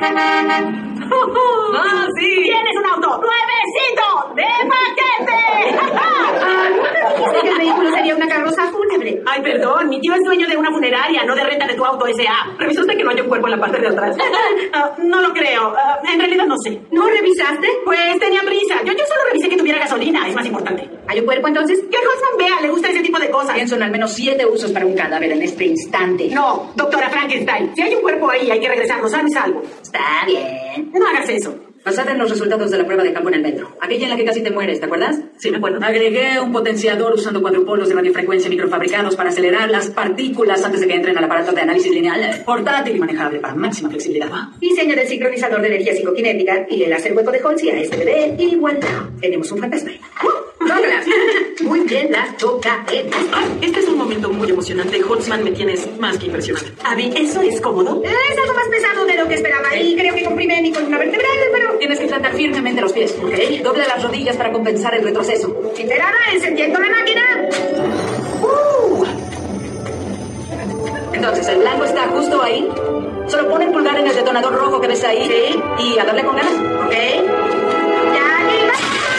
¡Ah, sí! ¡Tienes un auto nuevecito de paquete! Ah, ¿no me dijiste que el vehículo sería una carroza fúnebre? Ay, perdón. Mi tío es dueño de una funeraria, no de renta de tu auto S A ¿Revisó usted que no hay un cuerpo en la parte de atrás? uh, no lo creo. Uh, en realidad no sé. ¿No revisaste? Pues tenía prisa. Yo, yo solo revisé que tuviera gasolina. Es más importante. ¿Hay un cuerpo entonces? Que Holtzman vea. Le gusta ese tipo de cosas. Pienso en al menos siete usos para un cadáver en este instante. No, doctora Frankenstein. Si hay un cuerpo ahí, hay que regresarlo sano y salvo. Está bien. No hagas eso. Basada en los resultados de la prueba de campo en el metro. Aquella en la que casi te mueres, ¿te acuerdas? Sí, me acuerdo. Agregué un potenciador usando cuadrupolos de radiofrecuencia microfabricados para acelerar las partículas antes de que entren al aparato de análisis lineal. Portátil y manejable para máxima flexibilidad. Diseño del sincronizador de energía psicoquinética y el láser hueco de Holtz y a este bebé y igual. Tenemos un fantasma. ¡Tócalas! Muy bien, las tocaremos. Este es un momento muy emocionante. Holtzman, me tienes más que impresionante. Abby, ¿eso es cómodo? Es algo más pesado de lo que esperaba y creo que comprime mi columna vertebral, pero... Tienes que plantar firmemente los pies, ¿ok? Doble las rodillas para compensar el retroceso. ¿Enterada? ¿Encendiendo la máquina? Uh. Entonces, el blanco está justo ahí. Solo pon el pulgar en el detonador rojo que ves ahí. Sí. Y a darle con ganas. Ok. ¡Ya, arriba!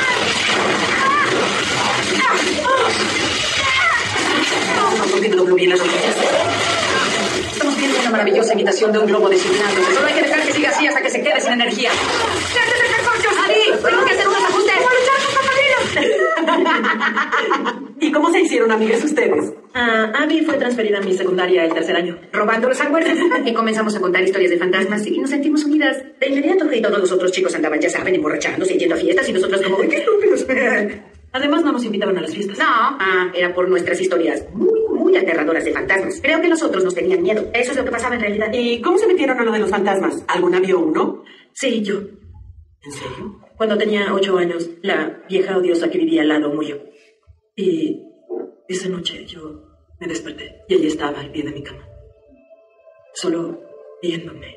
¿Por qué no doblo bien las rodillas? Estamos viendo una maravillosa imitación de un globo desinflándose. Solo hay que dejar que siga así hasta que se quede sin energía. ¡Gracias, recorchos! ¡Adi! ¡Tengo que hacer unos ajustes! ¡Por luchar con ¿Y cómo se hicieron amigas ustedes? Ah, Abby fue transferida a mi secundaria el tercer año. Robando los almuerzos. Y comenzamos a contar historias de fantasmas y nos sentimos unidas de inmediato. Y todos los otros chicos andaban, ya saben, emborrachándose y yendo a fiestas y nosotros como, ¡qué estúpidos! Además, no nos invitaban a las fiestas. No, ah, era por nuestras historias muy, muy aterradoras de fantasmas. Creo que los otros nos tenían miedo. Eso es lo que pasaba en realidad. ¿Y cómo se metieron a lo de los fantasmas? ¿Alguna vio uno? Sí, yo. ¿En serio? Cuando tenía ocho años, la vieja odiosa que vivía al lado murió. Y esa noche yo me desperté y ella estaba al pie de mi cama. Solo viéndome.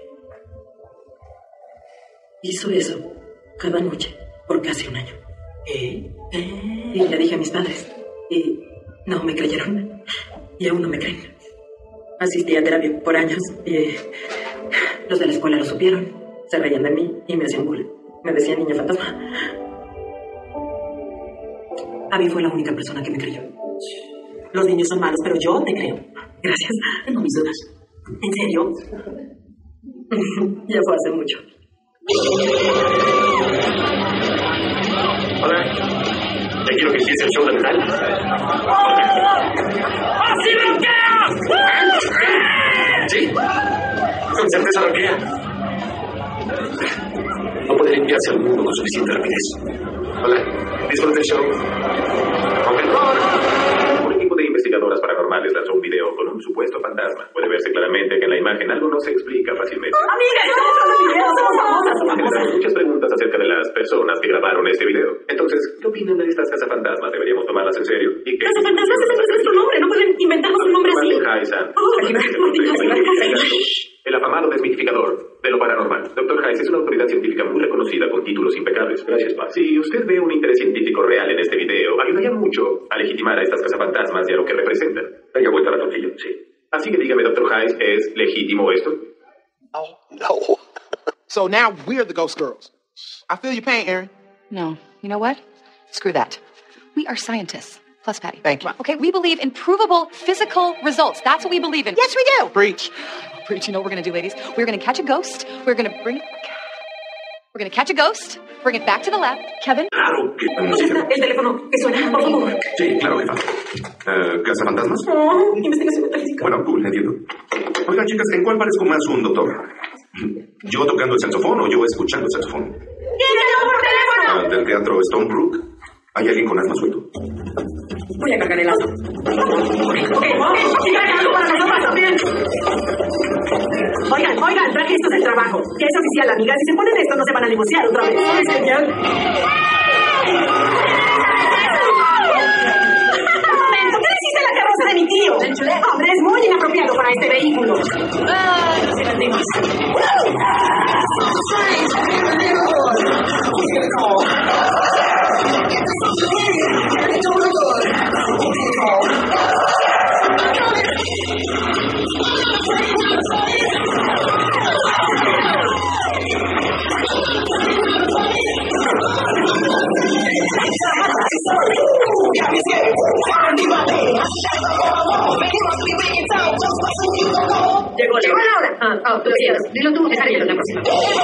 Hizo eso cada noche por casi un año. ¿Eh? Y le dije a mis padres. Y no me creyeron. Y aún no me creen. Asistí a terapia por años. Y los de la escuela lo supieron. Se reían de mí y me hacían bullying. Me decían niña fantasma. Abby fue la única persona que me creyó. Los niños son malos, pero yo te creo. Gracias. Tengo mis dudas. ¿En serio? Ya fue hace mucho. Hola. Te quiero que hiciese el show de metal. ¡Así roquea! ¿Sí? Con certeza roquea. No puede limpiarse al mundo con suficiente rapidez. Hola. Disfruta el show. Un equipo de investigadoras paranormales lanzó un video con un supuesto fantasma. Puede verse claramente que en la imagen algo no se explica fácilmente. Amigas, estamos con los videos, somos famosas, somos Generan famosas. muchas preguntas acerca de las personas que grabaron este video. Entonces, ¿qué opinan de estas cazafantasmas? ¿Deberíamos tomarlas en serio? ¿Y qué? Cazafantasmas es nuestro nombre, no pueden inventarnos un nombre así. Martin Heiss, Oh, Dios. el afamado desmitificador de lo paranormal. doctor Heiss es una autoridad científica muy reconocida con títulos impecables. Gracias, Paz. Si usted ve un interés científico real en este video, ayudaría mucho a legitimar a estas cazafantasmas y a lo que representan. Venga, vuelta a la tortilla. Sí. Así que dígame, doctor Heiss, ¿es legítimo esto? Oh, no. So now we're the Ghost Girls. I feel your pain, Erin. No. You know what? Screw that. We are scientists. Plus Patty. Thank you. Okay, we believe in provable physical results. That's what we believe in. Yes, we do. Preach. Preach. You know what we're going to do, ladies? We're going to catch a ghost. We're going to bring... We're going to catch a ghost, bring it back to the lab. Kevin? Claro que... ¿Dónde está el teléfono? Que suena, por favor. Sí, claro, jefa. Uh, ¿Cazafantasmas? Oh, investigación metafísica. Bueno, cool, entiendo. Oigan, chicas, ¿en cuál parezco más un doctor? ¿Yo tocando el saxofón o yo escuchando el saxofón? ¿Quién llamó por teléfono? ¿Del teatro Stone Brook? ¿Hay alguien con asma suelto? Voy a cargar el auto. Ok, ok, y cargando para las sopas también. Oigan, oigan, traje esto del trabajo. Ya es oficial, amigas. Si se ponen esto, no se van a divorciar otra vez. Es genial. Un momento, ¿qué hiciste en la carroza de mi tío? Hombre, es muy inapropiado para este vehículo. Ah, no se las Llegó, llegó la hora. Ah, oh, lo siento. Dilo tú, dejaré yo la próxima.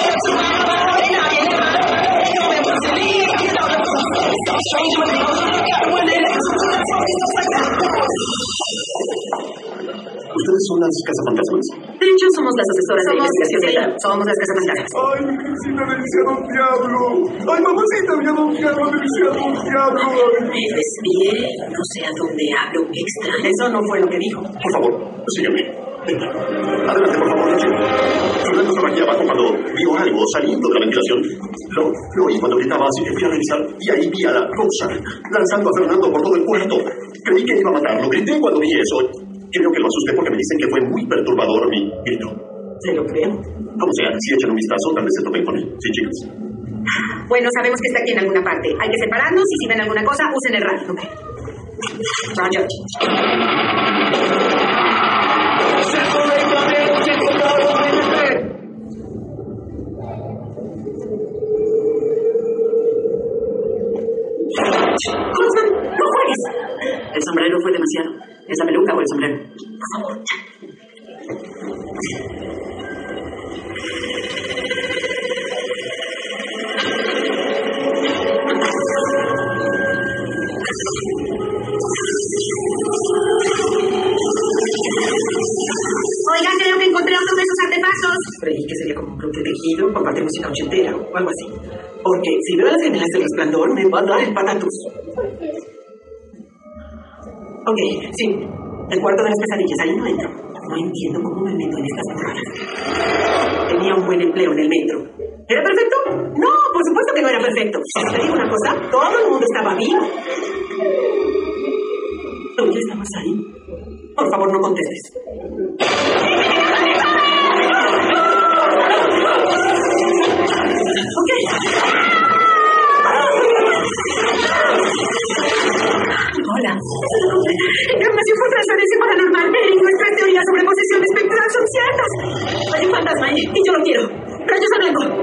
¿Ustedes son las cazafantasmas? De hecho, somos las asesoras de Somos- investigación sí, de la... Somos las cazafantasmas. ¡Ay, mi visita me decía Don Diablo! ¡Ay, mamacita, mi Don Diablo me decía Don Diablo! Me desvié, no sé a dónde hablo extra. Eso no fue lo que dijo. Por favor, sígueme. Venga. Adelante, por favor, Rachel. Fernando estaba aquí abajo cuando vio algo saliendo de la ventilación. Lo, lo oí cuando gritaba, así que fui a revisar y ahí vi a la Rosa lanzando a Fernando por todo el cuarto. Creí que iba a matarlo. Grité cuando vi eso. Creo que lo asusté porque me dicen que fue muy perturbador mi grito. Se lo creo. Como sea, si echan un vistazo, tal vez se topen con él. Sí, chicas. Bueno, sabemos que está aquí en alguna parte. Hay que separarnos y si ven alguna cosa, usen el radio. Roger. Huntsman, no juegues. El sombrero fue demasiado. ¿Es la peluca o el sombrero? Por favor. Oigan, creo que encontré otro de esos artefactos. Creí que sería como un protegido por parte de música ochentera o algo así. Porque si veo a las gemelas del resplandor, me va a dar el patatus. Ok, sí. El cuarto de las pesadillas, ahí no entro. No entiendo cómo me meto en estas burradas. Tenía un buen empleo en el metro. ¿Era perfecto? No, por supuesto que no era perfecto. Te digo una cosa, todo el mundo estaba vivo. ¿Tú ya estabas ahí? Por favor, no contestes. Ok. Hola. Información por transferencia paranormal. Nuestras teorías sobre posesión espectral son ciertas. Hay un fantasma ahí y yo lo quiero. Rayos a blanco.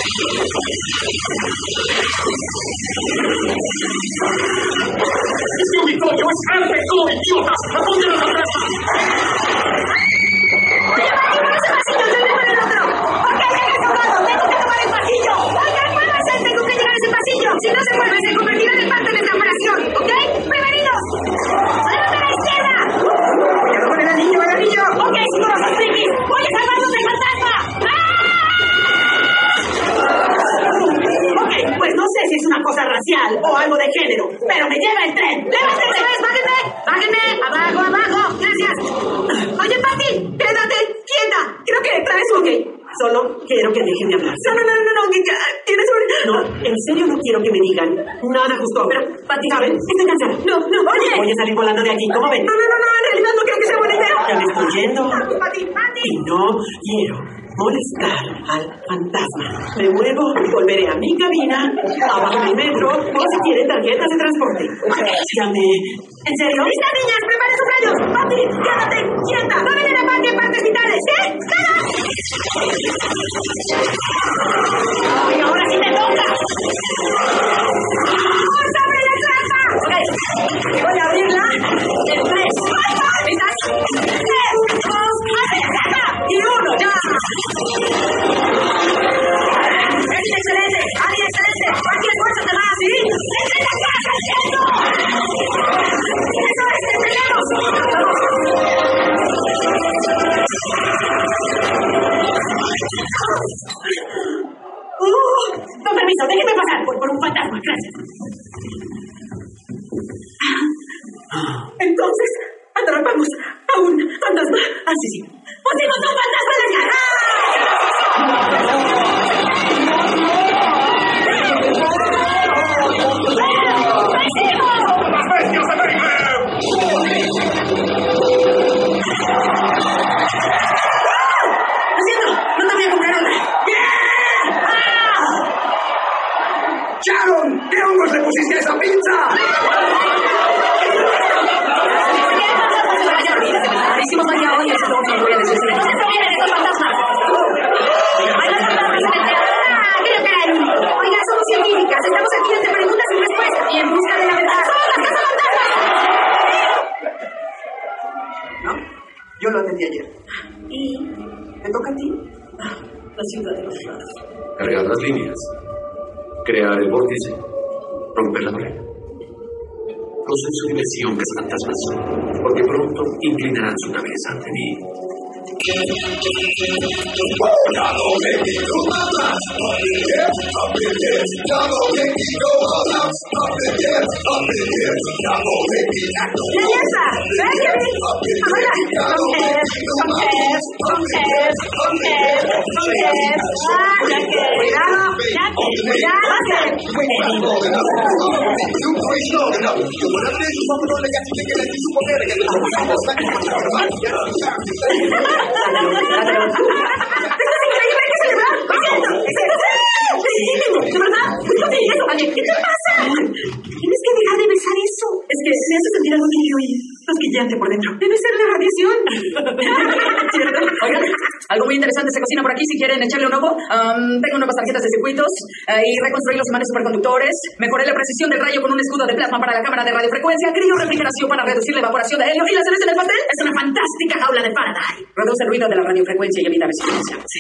¡Scooby, coño! ¡Es arte! ¡Como idiotas! ¡Apunten a la casa! ¡Oye, Mati, por ese pasillo! ¡Yo vivo en el otro! ¡Ok, llegué soldado! ¡Tengo que tomar el pasillo! ¡Oigan, muévanse! ¡Tengo que llegar a ese pasillo! Si no se mueven, se convertirán en parte de esta operación. ¿Ok? ¡Prevenidos! ¡Adelante a la izquierda! ¡Cuidado con el anillo, el anillo! ¡Ok, señoras frikis! ¡Voy a salvarnos del fantasma! Ok, pues no sé si es una cosa racial o algo de género, pero me lleva el tren. ¡Levántense! ¡Bájenme! ¡Bájenme! ¡Abajo, abajo! ¡Gracias! Oye, Pati, quédate quieta. Creo que traes un... Ok, solo quiero que dejen de hablar. No, no, no, no, no, que ya tienes un... No, en serio no quiero que me digan nada justo. Pero, Pati, ¿saben? Estoy cansada. No, no, oye. Voy a salir volando de aquí, ¿cómo ven? No, no, no, no, en realidad no creo que sea buena idea. Ya me estoy yendo. Pati, Pati. Y no quiero molestar al fantasma. Me muevo, volveré a mi cabina, abajo del metro, o si quieren tarjetas de transporte. Díganme, ¿en serio? ¡Listas, niñas! ¡Preparen sus rayos! ¡Pati, quédate quieta! ¡No le den a Pati en partes vitales! ¿Eh? ¡Cara! ¡Ay, ahora sí te toca! ¡Vamos, abre la trampa! Ok, voy a abrirla en tres. ¿Listas? ¡Tres, dos, Y uno, ya. ¡Es excelente! ¡Ari, excelente! ¡Pati, esfuérzate más! ¿Sí? ¡Entre la casa! ¡Eso! ¡Eso es! ¡Terminamos! Uh, con permiso, déjenme pasar por, por un fantasma, gracias. Entonces, atrapamos a un fantasma. Ah, sí, sí. ¡Pusimos un fantasma en la cara! ¡Las bestias de Baker! Lo siento, no te voy a comprar otra. ¡Sharon! ¿Qué hongos le pusiste a esa pizza? Hicimos magia hoy, eso no voy a decir. ¡No se provienen estos fantasmas! ¡Hay los fantasmas en el teatro! ¡Ah, qué caray! Oiga, somos científicas, estamos aquí ante preguntas y respuestas y en busca de la verdad. ¡Somos las cazafantasmas! ¿No? Yo lo atendí ayer. ¿Y te toca a ti? Ah, la ciudad de los raros. Cargar las líneas. Crear el vórtice. Romper la barrera. Goza en su diversión, cazafantasmas, porque pronto inclinarán su cabeza ante mí. ¡Belleza! ¡Ven, Kevin! ¡Ahora! ¡Compés! ¡Compés! ¡Compés! ¡Compés! ¡Compés! ¡Ah, ya que! ¡Cuidado! ¡Ya que! ¡Cuidado! ¡Esto es increíble! ¡Hay que celebrar! ¡Lo siento! ¡De verdad! ¿Qué te pasa? Tienes que dejar de besar eso. Es que me hace sentir algo que he oír. Cosquillante por dentro. Debe ser la radiación. ¿Cierto? Oigan, algo muy interesante se cocina por aquí si quieren echarle un ojo. Um, tengo nuevas tarjetas de circuitos uh, y reconstruí los imanes superconductores. Mejoré la precisión del rayo con un escudo de plasma para la cámara de radiofrecuencia. Criorefrigeración para reducir la evaporación de helio. Y la cereza en el pastel es una fantástica jaula de Faraday. Reduce el ruido de la radiofrecuencia y evita resistencia. Sí.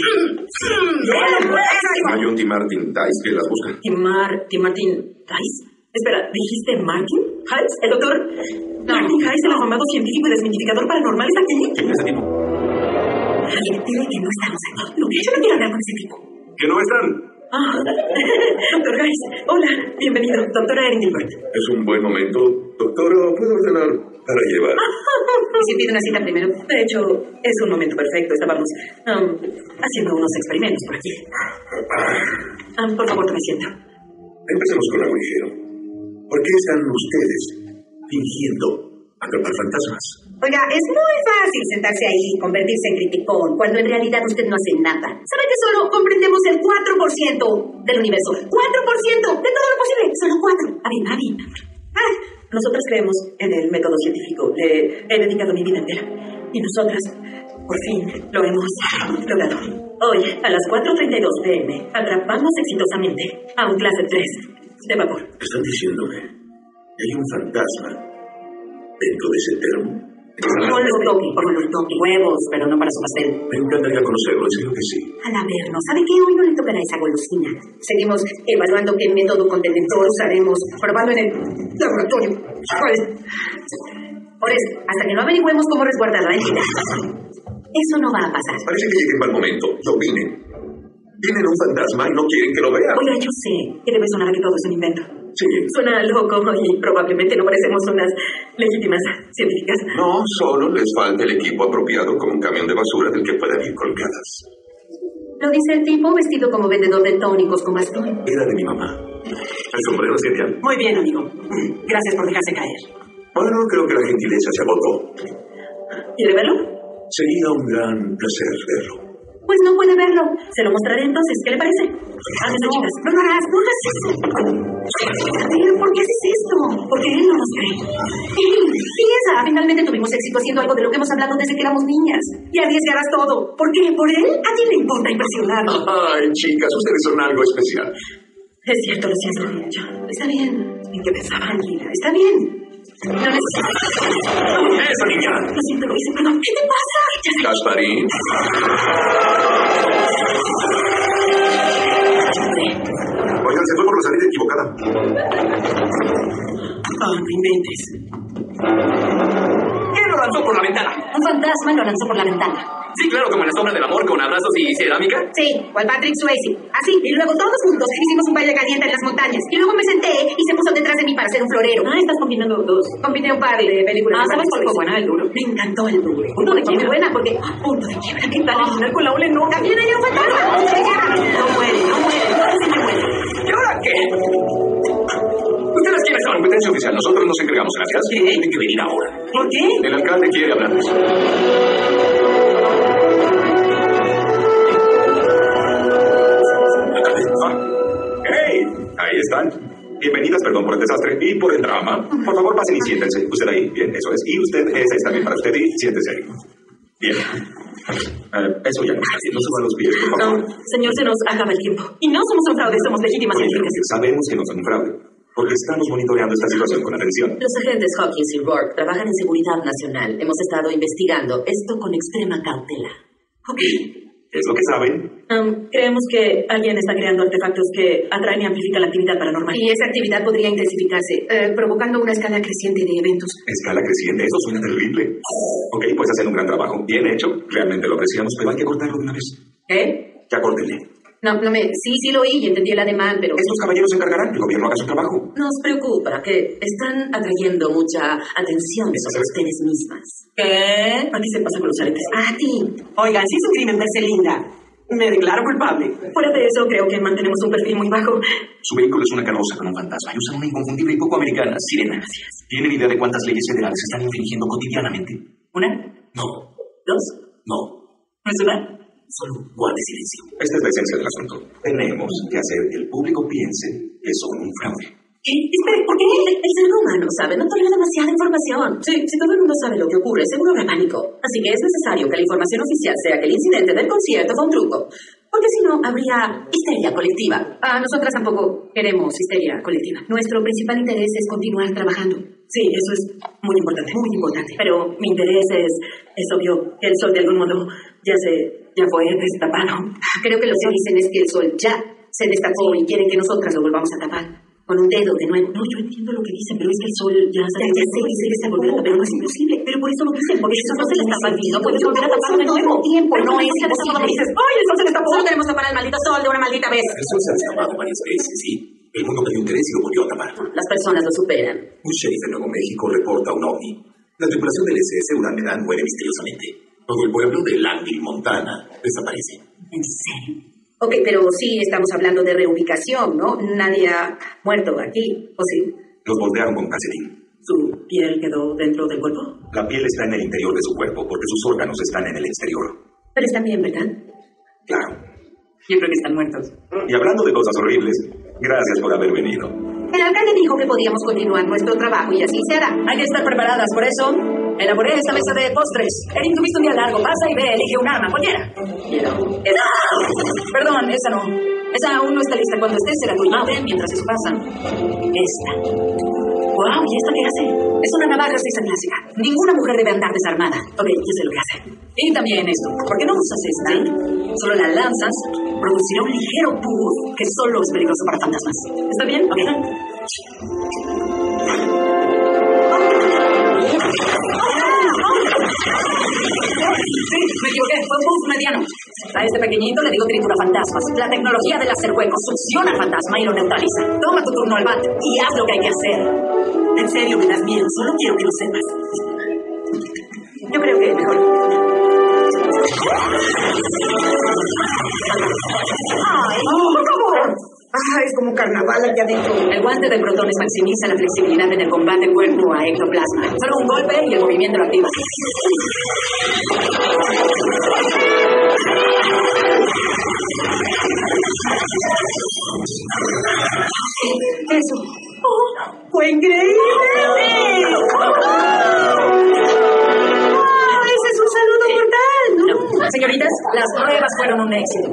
Hay un Tim Martin Dice que las busca. Tim, Mar Tim Martin Dice. Espera, ¿dijiste Martin Hayes? ¿El doctor no. Martin Hayes, el afamado científico y desmitificador paranormal, está aquí? ¿Quién es ese tipo? Dile que no estamos aquí. No, yo no quiero hablar con ese tipo. ¿Que no están? Ah, doctor Hayes. Hola, bienvenido. Doctora Erin Gilbert. Es un buen momento. Doctora, ¿puedo ordenar para llevar? Y si piden una cita primero. De hecho, es un momento perfecto. Estábamos um, haciendo unos experimentos por aquí. Um, por favor, tome asiento. Empecemos con algo ligero. ¿Por qué están ustedes fingiendo atrapar fantasmas? Oiga, es muy fácil sentarse ahí y convertirse en criticón, cuando en realidad usted no hace nada. ¿Sabe que solo comprendemos el cuatro por ciento del universo? ¡cuatro por ciento de todo lo posible! ¡Solo cuatro! Avi, Avi. Ah, nosotros creemos en el método científico. Le he dedicado mi vida entera. Y nosotras Por fin, lo hemos logrado. Hoy, a las cuatro treinta y dos pe eme, atrapamos exitosamente a un clase tres de vapor. Están diciéndome que hay un fantasma dentro de ese termo. Con los topi, por los topi, huevos, pero no para su pastel. Me encantaría conocerlo, en serio que sí. Al habernos, ¿sabe qué? Hoy no le tocará esa golosina. Seguimos evaluando qué método contenedor usaremos, probando en el laboratorio. Por eso, hasta que no averigüemos cómo resguardar la entidad, eso no va a pasar. Parece que llegue el mal momento. Lo vine. Vienen un fantasma y no quieren que lo vean. Oiga, yo sé que debe sonar a que todo es un invento. Sí. Suena loco y probablemente no parecemos unas legítimas científicas. No, solo les falta el equipo apropiado como un camión de basura del que puedan ir colgadas. Lo dice el tipo vestido como vendedor de tónicos con bastón. Era de mi mamá. El sombrero es genial. Muy bien, amigo. Gracias por dejarse caer. Bueno, creo que la gentileza se agotó. ¿Quiere verlo? Sería un gran placer verlo. Pues no puede verlo. Se lo mostraré entonces. ¿Qué le parece? Ándese, no, chicas. No lo harás, no hagas eso. Pero, ¿por qué haces esto? Porque él no nos cree. Él, piensa. Finalmente tuvimos éxito haciendo algo de lo que hemos hablado desde que éramos niñas. Y arriesgarás todo. ¿Por qué? ¿Por él? ¿A quién le importa impresionar? Ay, chicas, ustedes son algo especial. Es cierto, lo siento. Yo, está bien. ¿En qué pensaba? Tranquila, está bien. No necesito. ¡Eso, niña! Lo siento, lo hice, perdón. ¿Qué te pasa? Gasparín. Oigan, se fue por la salida equivocada. Oh, no inventes. ¿Quién lo lanzó por la ventana? Un fantasma lo lanzó por la ventana. Sí, claro, como en la sombra del amor con abrazos y cerámica. Sí, cual Patrick Swayze. Así, y luego todos juntos hicimos un baile caliente en las montañas. Y luego me senté y se puso detrás de mí para ser un florero. Ah, estás combinando dos. Combiné un par de películas. Ah, ¿sabes cuál fue buena? El duro. Me encantó el duro. Punto de quiebra. Buena porque... Punto de quiebra. ¿Qué tal? Al con la ola no. También hay un fantasma. Punto de quiebra. No muere, no muere. No se me muere. ¿Y ahora qué? ¿Ustedes quiénes son? Competencia oficial. Nosotros nos encargamos. Gracias. ¿Qué? Tienen que venir ahora. ¿Por qué? El alcalde quiere hablarnos. ¡Hey! Ahí están. Bienvenidas, perdón por el desastre y por el drama. Por favor, pasen y siéntense. Usted ahí. Bien, eso es. Y usted, esa está bien para usted y siéntese ahí. Bien. Eh, eso ya no está bien. No suba los pies, por favor. No, señor, se nos acaba el tiempo. Y no somos un fraude, somos legítimas Bueno, científicas. sabemos que no son un fraude, porque estamos monitoreando esta situación con atención. Los agentes Hawkins y Rourke trabajan en seguridad nacional. Hemos estado investigando esto con extrema cautela. Ok. ¿Qué es lo que saben? Um, creemos que alguien está creando artefactos que atraen y amplifican la actividad paranormal. Y esa actividad podría intensificarse, eh, provocando una escala creciente de eventos. Escala creciente, eso suena terrible. Ok, pues hacen un gran trabajo. Bien hecho, realmente lo apreciamos, pero hay que cortarlo de una vez. ¿Eh? Ya córtenle. No, no me... Sí, sí lo oí y entendí el ademán, pero... Estos caballeros se encargarán, el gobierno haga su trabajo. Nos preocupa que están atrayendo mucha atención sobre ustedes mismas. ¿Qué? ¿A ti se pasa con los aretes? A ti. Oigan, si es un crimen verse linda, me declaro culpable. Fuera de eso, creo que mantenemos un perfil muy bajo. Su vehículo es una carroza con un fantasma y usan una inconfundible y poco americana sirena. Gracias. ¿Tienen idea de cuántas leyes federales se están infringiendo cotidianamente? ¿Una? No. ¿Dos? No. ¿No es una? Solo guarde silencio. Esta es la esencia del asunto. Tenemos que hacer que el público piense que son un fraude. ¿Qué? Espere, ¿por qué? El, el ser humano, ¿sabe? No tolera demasiada información. Sí, si todo el mundo sabe lo que ocurre, seguro habrá pánico. Así que es necesario que la información oficial sea que el incidente del concierto fue un truco. Porque si no, habría histeria colectiva. Ah, nosotras tampoco queremos histeria colectiva. Nuestro principal interés es continuar trabajando. Sí, eso es muy importante, muy importante. Pero mi interés es, es obvio, que el sol de algún modo ya se, ya fue destapado. Creo que lo que dicen es que el sol ya se destapó y quieren que nosotras lo volvamos a tapar. Con un dedo de nuevo. No, yo entiendo lo que dicen, pero es que el sol ya se Ya, ya sé, dice que se volvió a tapar, pero no es imposible. Pero por eso lo dicen, porque eso no se les tapa el no puedes volver a taparlo de nuevo. Tiempo, Pero no es imposible. imposible. Dices, ¡ay, el sol se destapó! Solo queremos tapar al maldito sol de una maldita vez. El sol se ha destapado varias veces, ¿sí? El mundo perdió interés y lo volvió a tapar. Las personas lo superan. Un sheriff de Nuevo México reporta un ovni. La tripulación del ese ese Uran Medan muere misteriosamente. Todo el pueblo de Langville, Montana, desaparece. ¿En serio? Ok, pero sí estamos hablando de reubicación, ¿no? Nadie ha muerto aquí, ¿o sí? Los voltearon con calcetín. ¿Su piel quedó dentro del cuerpo? La piel está en el interior de su cuerpo porque sus órganos están en el exterior. Pero están bien, ¿verdad? Claro. Yo creo que están muertos. Y hablando de cosas horribles, gracias por haber venido. El alcalde dijo que podíamos continuar nuestro trabajo y así se hará. Hay que estar preparadas, por eso Elaboré esta mesa de postres. Erin, tuviste un día largo. Pasa y ve, elige un arma, cualquiera. Quiero. Esa. Perdón, esa no. Esa aún no está lista. Cuando esté será tuya. Ven mientras eso pasa. Esta. Wow, ¿y esta qué hace? Es una navaja suiza clásica. Ninguna mujer debe andar desarmada. Ok, yo sé lo que hace. Y también esto. ¿Por qué no usas esta? Solo la lanzas, producirá un ligero puff que solo es peligroso para fantasmas. ¿Está bien? Ok. Sí, me equivoqué. Fue un puff mediano. A este pequeñito le digo tritura fantasmas. La tecnología del láser hueco succiona al fantasma y lo neutraliza. Toma tu turno al bat y haz lo que hay que hacer. En serio, me das miedo. Solo quiero que lo sepas. Yo creo que mejor. ¡Ay, por favor! Ah, es como carnaval aquí adentro. El guante de protones maximiza la flexibilidad en el combate cuerpo a ectoplasma. Solo un golpe y el movimiento lo activa. Eso. Oh, ¡fue increíble! ¡Ese es un saludo mortal! No. Señoritas, las pruebas fueron un éxito.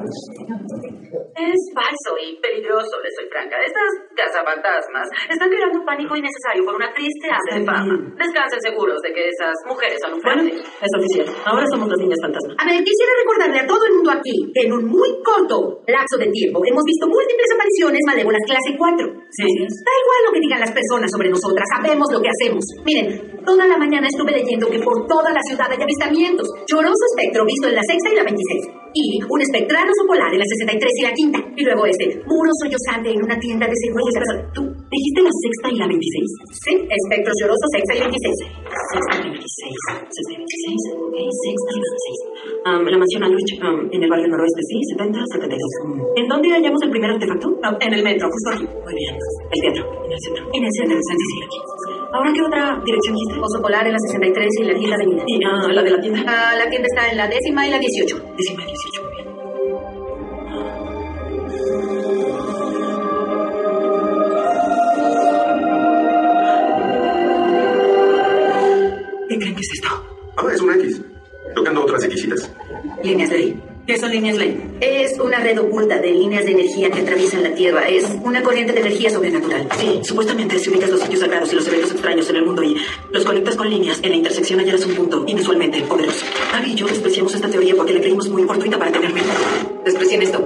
Es falso y peligroso, les soy franca. Estas cazafantasmas están creando un pánico innecesario por una triste hambre de fama. Descansen seguros de que esas mujeres son un fraude. Bueno, es oficial. Ahora somos las niñas fantasmas. A ver, quisiera recordarle a todo el mundo aquí que en un muy corto lapso de tiempo hemos visto múltiples apariciones malévolas clase cuatro. Sí. Da igual lo que digan las personas sobre nosotras, sabemos lo que hacemos. Miren, toda la mañana estuve leyendo que por toda la ciudad hay avistamientos. Choroso espectro visto en la sexta y la veintiséis. Y un espectranoso polar en la sesenta y tres y la quinta. Y luego este, muro sollozante en una tienda de cebollas. ¿Tú dijiste la sexta y la veintiséis? Sí, espectro lloroso, sexta y veintiséis. Sexta y veintiséis. Sexta y veintiséis. Ok, sexta y veintiséis. Um, la mansión Aldrich, um, en el barrio noroeste, sí, setenta, setenta y dos. Um, ¿En dónde hallamos el primer artefacto? No, en el metro, justo aquí. Muy bien. El teatro, en el centro. En el centro, sí, sí, aquí. ¿Ahora qué otra dirección dijiste? Oso Polar en la sesenta y tres y la quinta avenida. ¿Y uh, la de la tienda? Uh, la tienda está en la décima y la dieciocho. Décima y dieciocho, muy bien. ¿Qué creen que es esto? Ah, es una X. Tocando otras Xitas. Líneas ley. ¿Qué son líneas ley? Es una red oculta de líneas de energía que atraviesan la Tierra. Es una corriente de energía sobrenatural. Sí, supuestamente si ubicas los sitios sagrados y los eventos extraños en el mundo y los conectas con líneas, en la intersección hallarás un punto inusualmente poderoso. Abby y yo despreciamos esta teoría porque la creímos muy fortuita para tener miedo. Desprecien esto.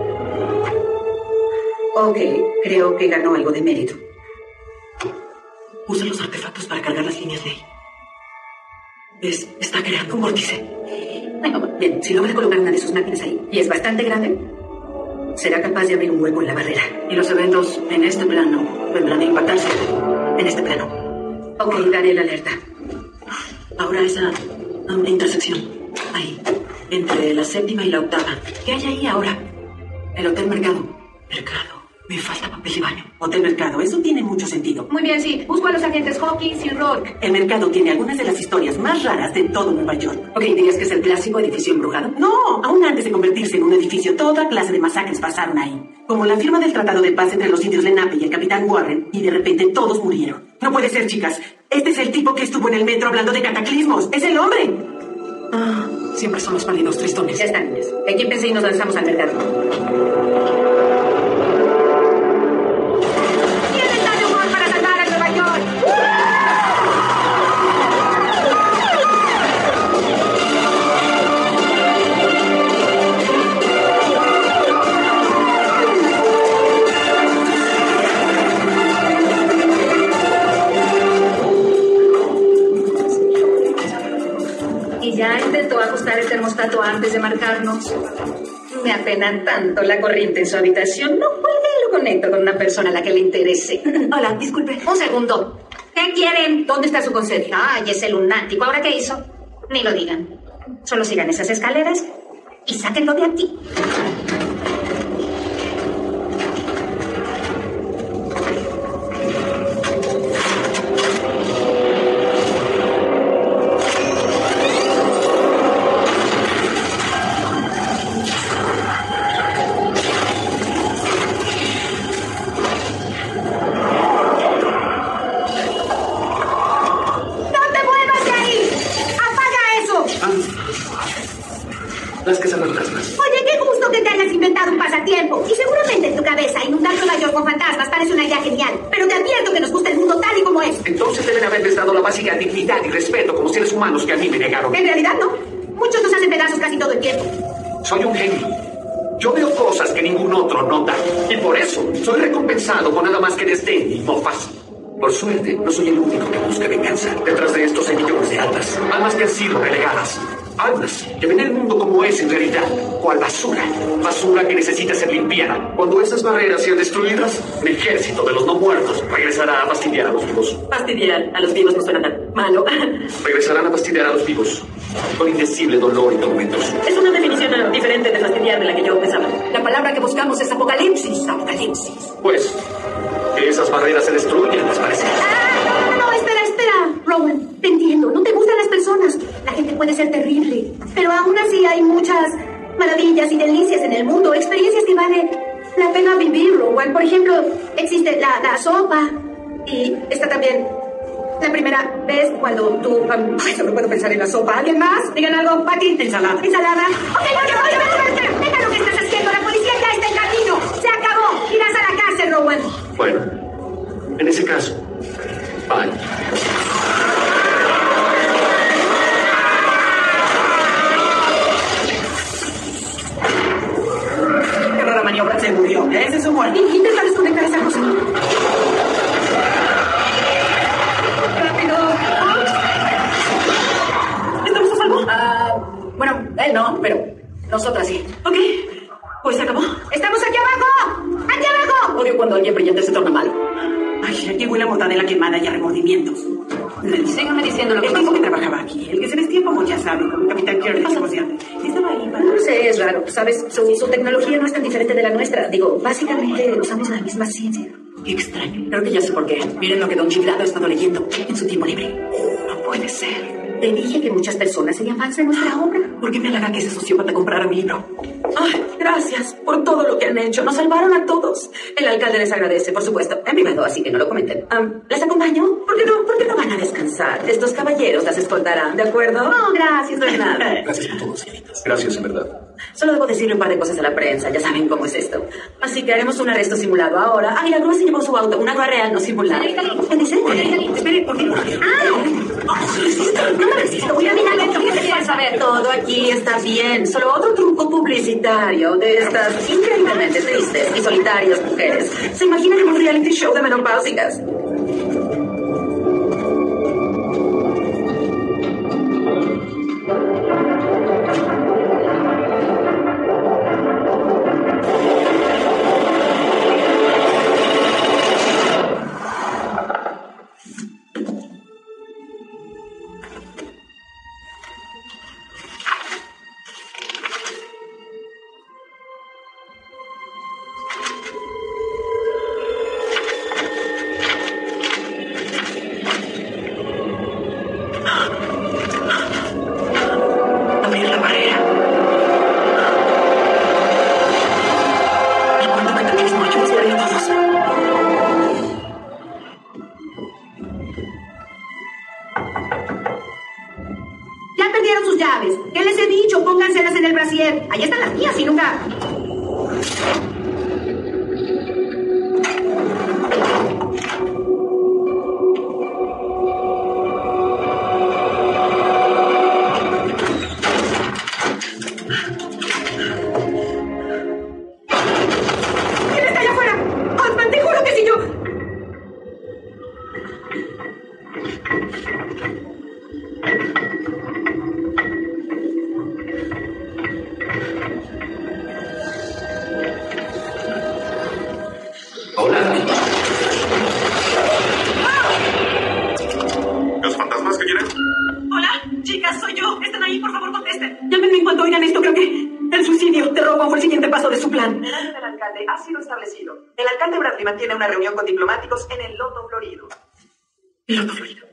Ok, creo que ganó algo de mérito. Usa los artefactos para cargar las líneas ley. ¿Ves? Está creando un vórtice. Bueno, bien, si logra colocar una de sus máquinas ahí, y es bastante grande, será capaz de abrir un hueco en la barrera. Y los eventos en este plano vendrán a impactarse en este plano. Ok, daré la alerta. Ahora esa um, intersección, ahí, entre la séptima y la octava. ¿Qué hay ahí ahora? El Hotel Mercado. Mercado. Me falta papel de baño. Hotel Mercado, eso tiene mucho sentido. Muy bien, sí. Busco a los agentes Hawkins y Rourke. El Mercado tiene algunas de las historias más raras de todo Nueva York. Ok, ¿dirías que es el clásico edificio embrujado? No, aún antes de convertirse en un edificio, toda clase de masacres pasaron ahí. Como la firma del Tratado de Paz entre los indios Lenape y el Capitán Warren, y de repente todos murieron. No puede ser, chicas. Este es el tipo que estuvo en el metro hablando de cataclismos. ¡Es el hombre! Ah, siempre son los pálidos tristones. Ya están, niñas. Equípense y nos lanzamos al mercado. Ajustar el termostato antes de marcarnos. Me apena tanto la corriente en su habitación. No puede, lo conecto con una persona a la que le interese. Hola, disculpe. Un segundo. ¿Qué quieren? ¿Dónde está su conserje? Ay, ese lunático. ¿Ahora qué hizo? Ni lo digan. Solo sigan esas escaleras y sáquenlo de aquí. ¡No te muevas de pruebas, parece una idea genial. Pero te advierto que nos gusta el mundo tal y como es. Entonces deben haberles dado la básica dignidad y respeto como seres humanos que a mí me negaron. En realidad no. Muchos nos hacen pedazos casi todo el tiempo. Soy un genio. Yo veo cosas que ningún otro nota. Y por eso soy recompensado con nada más que desdén y mofas. Por suerte, no soy el único que busca venganza. Detrás de estos hay millones de almas. Almas que han sido relegadas. Almas que ven el mundo como es en realidad. Cual basura. Basura que necesita ser limpiada. Cuando esas barreras sean destruidas, el ejército de los no muertos regresará a fastidiar a los vivos. Fastidiar a los vivos no suena tan malo. Regresarán a fastidiar a los vivos. Con indecible dolor y tormentos. Es una definición diferente de fastidiar de la que yo pensaba. La palabra que buscamos es apocalipsis. Apocalipsis. Pues, que esas barreras se destruyan, ¿les parece? Ah, no, no, espera, espera. Rowan, te entiendo. No te gustan las personas. La gente puede ser terrible. Pero aún así hay muchas maravillas y delicias en el mundo. Experiencias que vale la pena vivir, Rowan. Por ejemplo, existe la, la sopa. Y está también la primera vez cuando tú... Um, ay, solo puedo pensar en la sopa. ¿Alguien más? Digan algo. Patty. Ensalada. Ensalada. Ok, oye, oye, oye, espera. Deja lo que estás haciendo. La policía ya está en camino. Se acabó. Irás a la cárcel, Rowan. Bueno, en ese caso, bye. Qué rara maniobra, se murió. Ese es su muerte. Intenta desconectar esa cosa. ¡Rápido! ¿Estamos a salvo? Ah, bueno, él no, pero nosotras sí. Ok, pues se acabó. ¡Estamos aquí abajo! ¡Aquí abajo! Odio cuando alguien brillante se torna malo. Ay, aquí huele a mortadela quemada y a remordimientos. Síganme diciendo lo que El tipo que trabajaba aquí, el que se vestía como ya sabe, como Capitán Kirk, negociante. Estaba ahí para... No sé, es raro. ¿Sabes? Su, su tecnología no es tan diferente de la nuestra. Digo, básicamente usamos la misma ciencia. Qué extraño. Creo que ya sé por qué. Miren lo que Don Chiflado ha estado leyendo en su tiempo libre. No puede ser. Te dije que muchas personas serían fans de nuestra obra. ¿Por qué me halaga que ese sociópata comprara mi libro? Ay, gracias por todo lo que han hecho. Nos salvaron a todos. El alcalde les agradece, por supuesto. En privado, así que no lo comenten. Um, ¿Les acompaño? ¿Por qué no? ¿Por qué no van a descansar? Estos caballeros las escoltarán, ¿de acuerdo? No, gracias, no es nada. Gracias por todo, señoritas. Gracias, en verdad. Solo debo decirle un par de cosas a la prensa. Ya saben cómo es esto. Así que haremos un arresto simulado ahora. Ay, la grúa se llevó su auto. Una grúa real, no simulada. ¿Qué dice? Espere, ¿por qué? ¡Ah! No me resisto. Voy a mirar dentro. ¿Qué quieres saber? Todo aquí está bien. Solo otro truco publicitario de estas increíblemente tristes y solitarias mujeres. ¿Se imaginan en un reality show de menopáusicas? Abrir la barrera. El cuarto cataclismo ayuda a esperar a todos. Ya perdieron sus llaves. ¿Qué les he dicho? Pónganselas en el brasier. Ahí están las mías y nunca... ¿Quién está allá afuera? Osman, te juro que si yo... Hola. ¿Los fantasmas que quieren? Hola, chicas, soy yo. ¿Están ahí? Por favor, contesten. Llámenme en cuanto oigan esto. Creo que el suicidio de Rowan fue el siguiente paso de su plan. El horario del alcalde ha sido establecido. El alcalde Bradley mantiene una reunión con diplomáticos en el Loto Florido. Loto Florido.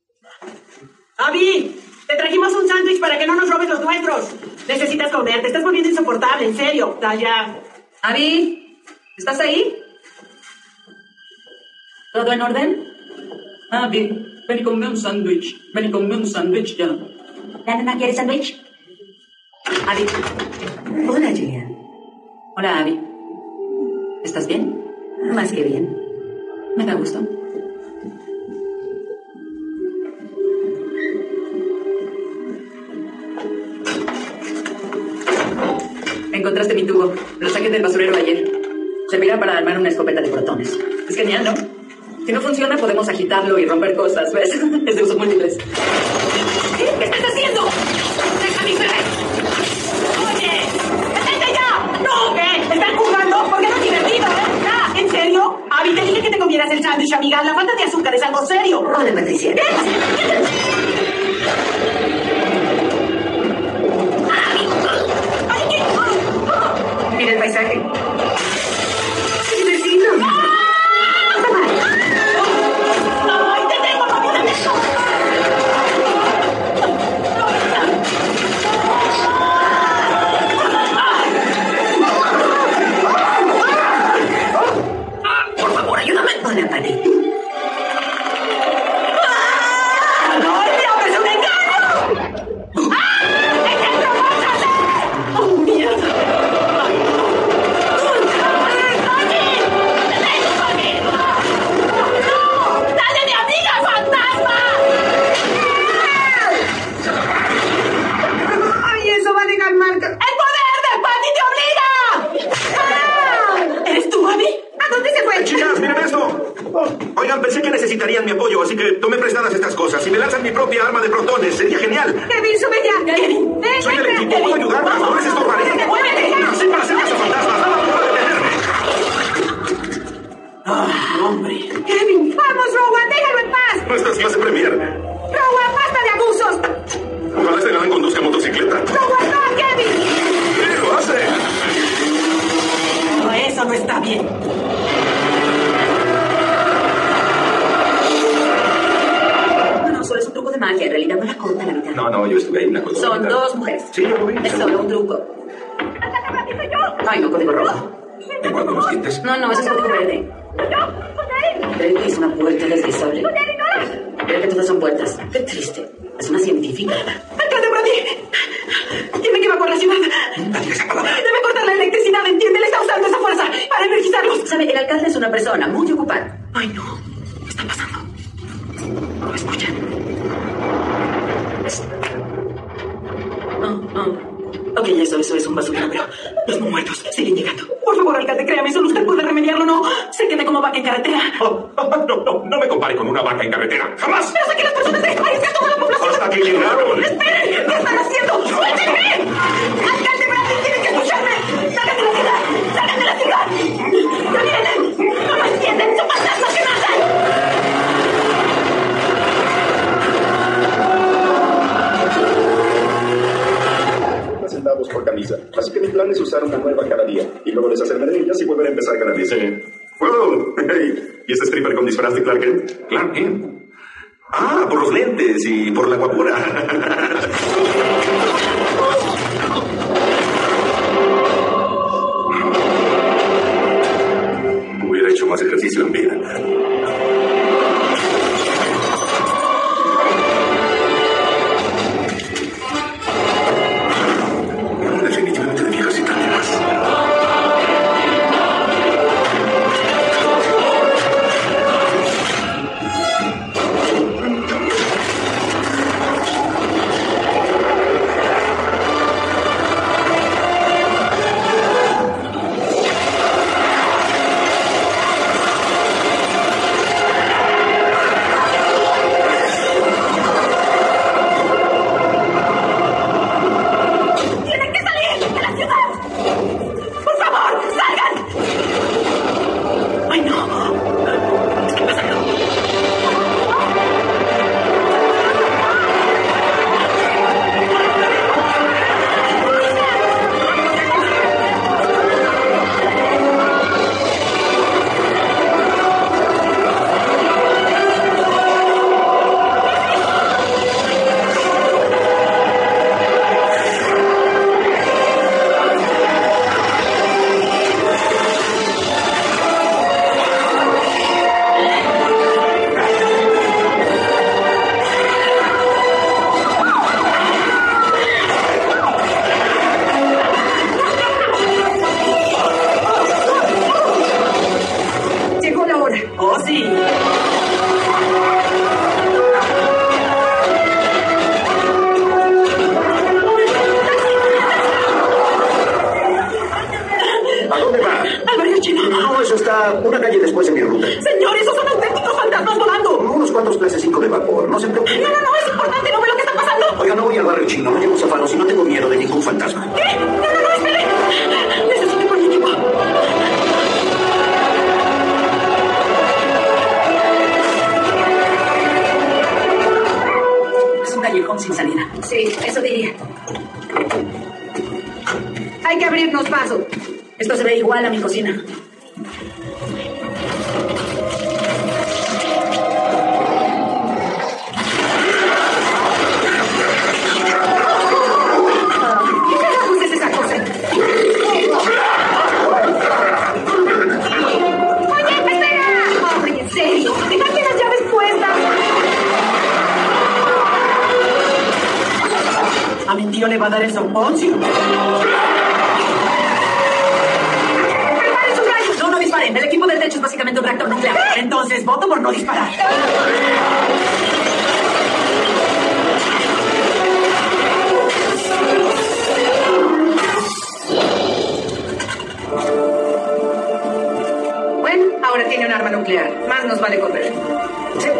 ¡Abby! Te trajimos un sándwich para que no nos robes los nuestros. Necesitas comer. Te estás volviendo insoportable, en serio. Taya. Abby, ¿estás ahí? ¿Todo en orden? Abby, ven y come un sándwich. Ven y come un sándwich ya. ¿La nena quiere sándwich? Abby. Hola, Gillian. Hola, Abby. ¿Estás bien? Más que bien. Me da gusto. Encontraste mi tubo. Lo saqué del basurero ayer. Servirá para armar una escopeta de protones. Es genial, ¿no? Si no funciona, podemos agitarlo y romper cosas, ¿ves? Es de usos múltiples. ¿Qué? ¿Qué estás haciendo? ¡Deja mi bebé! ¡Oye! ¡Detente ya! ¡No! ¿Qué? ¿Están jugando? ¿Por qué no es divertido, eh? ¿Ya? ¿En serio? Abby, te dije que te comieras el sándwich, amiga. La falta de azúcar es algo serio. Hola, Patricia. ¿Qué? Mira el paisaje. ¡Qué divertido! ¡Ay, te tengo, papi, te tengo! Por favor, ayúdame. Hola, Patty. ¡No, el diablo es un engaño! ¡Ah! ¡Engendro, mátale! ¡Oh, mierda! Chicas, miren esto. Oigan, pensé que necesitarían mi apoyo, así que tomé prestadas estas cosas. Si me lanzan mi propia arma de protones, sería genial. Kevin, sube ya. Kevin, ven, Soy ven, del ven, equipo, puedo Kevin. ayudarlas, no les estorbaré. Muévete. Nací para hacer cazafantasmas, nada podrá detenerme. Ah, hombre. Kevin, vamos, Rowan, déjalo en paz. No estás clase premier. Rowan, basta de abusos. Ojalá este galán conduzca motocicleta. Rowan, no, Kevin. ¿Qué lo hace? No, eso no está bien. Solo es un truco de magia, en realidad no la corta la mitad. No, no, yo estuve ahí una cosa. Son dos mujeres. Sí, yo lo vi. Es solo un truco. Ay, no, código rojo. ¿En cuanto a los dientes? No, no, ese es código verde. ¿Verde es una puerta deslizable? Creo que todas son puertas. Qué triste. Es una científica. ¡Alcalde Brady! Tiene que evacuar la ciudad. No digas esa palabra. Debe cortar la electricidad, ¿entiende? Le está usando esa fuerza para energizarlos. ¿Sabe? El alcalde es una persona muy ocupada. Ay, no. ¿Qué está pasando? ¿Lo escuchan? Oh, oh. Ok, eso, eso es un basurero, pero los no muertos siguen llegando. Por favor, alcalde, créame, solo usted puede remediarlo, ¿no? Se quede como vaca en carretera. Oh, oh, no, no, no me compare con una vaca en carretera. ¡Jamás! Pero sé que las personas de este país, que toda la población... Hasta que llegaron. ¡Esperen! ¿Qué están haciendo? ¡Suéltenme! ¡Alcalde Brady, tienen que escucharme! ¡Salgan de la ciudad! ¡Salgan de la ciudad! ¡No vienen! ¡No lo entienden! ¡Son fantasmas que matan! Centavos por camisa. Así que mi plan es usar una nueva cada día y luego deshacerme de ellas y volver a empezar cada día. Sí. Wow. Hey. ¿Y este stripper con disfraz de Clark Kent? ¿Clark Kent? Ah, por los lentes y por la guapura. Hubiera hecho más ejercicio en vida. Definitivamente debía ejercitarme más. Sí. ¿A dónde va? Al barrio chino. No, eso está una calle después de mi ruta. Señor, esos son auténticos fantasmas volando. Unos cuantos clases cinco de vapor, no se preocupe. No, no, no, es importante, ¿no ve lo que está pasando? Oiga, no voy al barrio chino, no llevo zapatos y no tengo miedo de ningún fantasma. ¿Qué? No, no, no, espere. Necesito por mi equipo. Es un callejón sin salida. Sí, eso diría. Hay que abrirnos paso. Esto se ve igual a mi cocina. ¿Qué carajos es esa cosa? ¡Oye, espera! Hombre, en serio, déjate las llaves puestas. A mi tío le va a dar el somponcio. No, no disparen. El equipo del techo es básicamente un reactor nuclear. Entonces, voto por no disparar. Bueno, ahora tiene un arma nuclear. Más nos vale correr. Sí.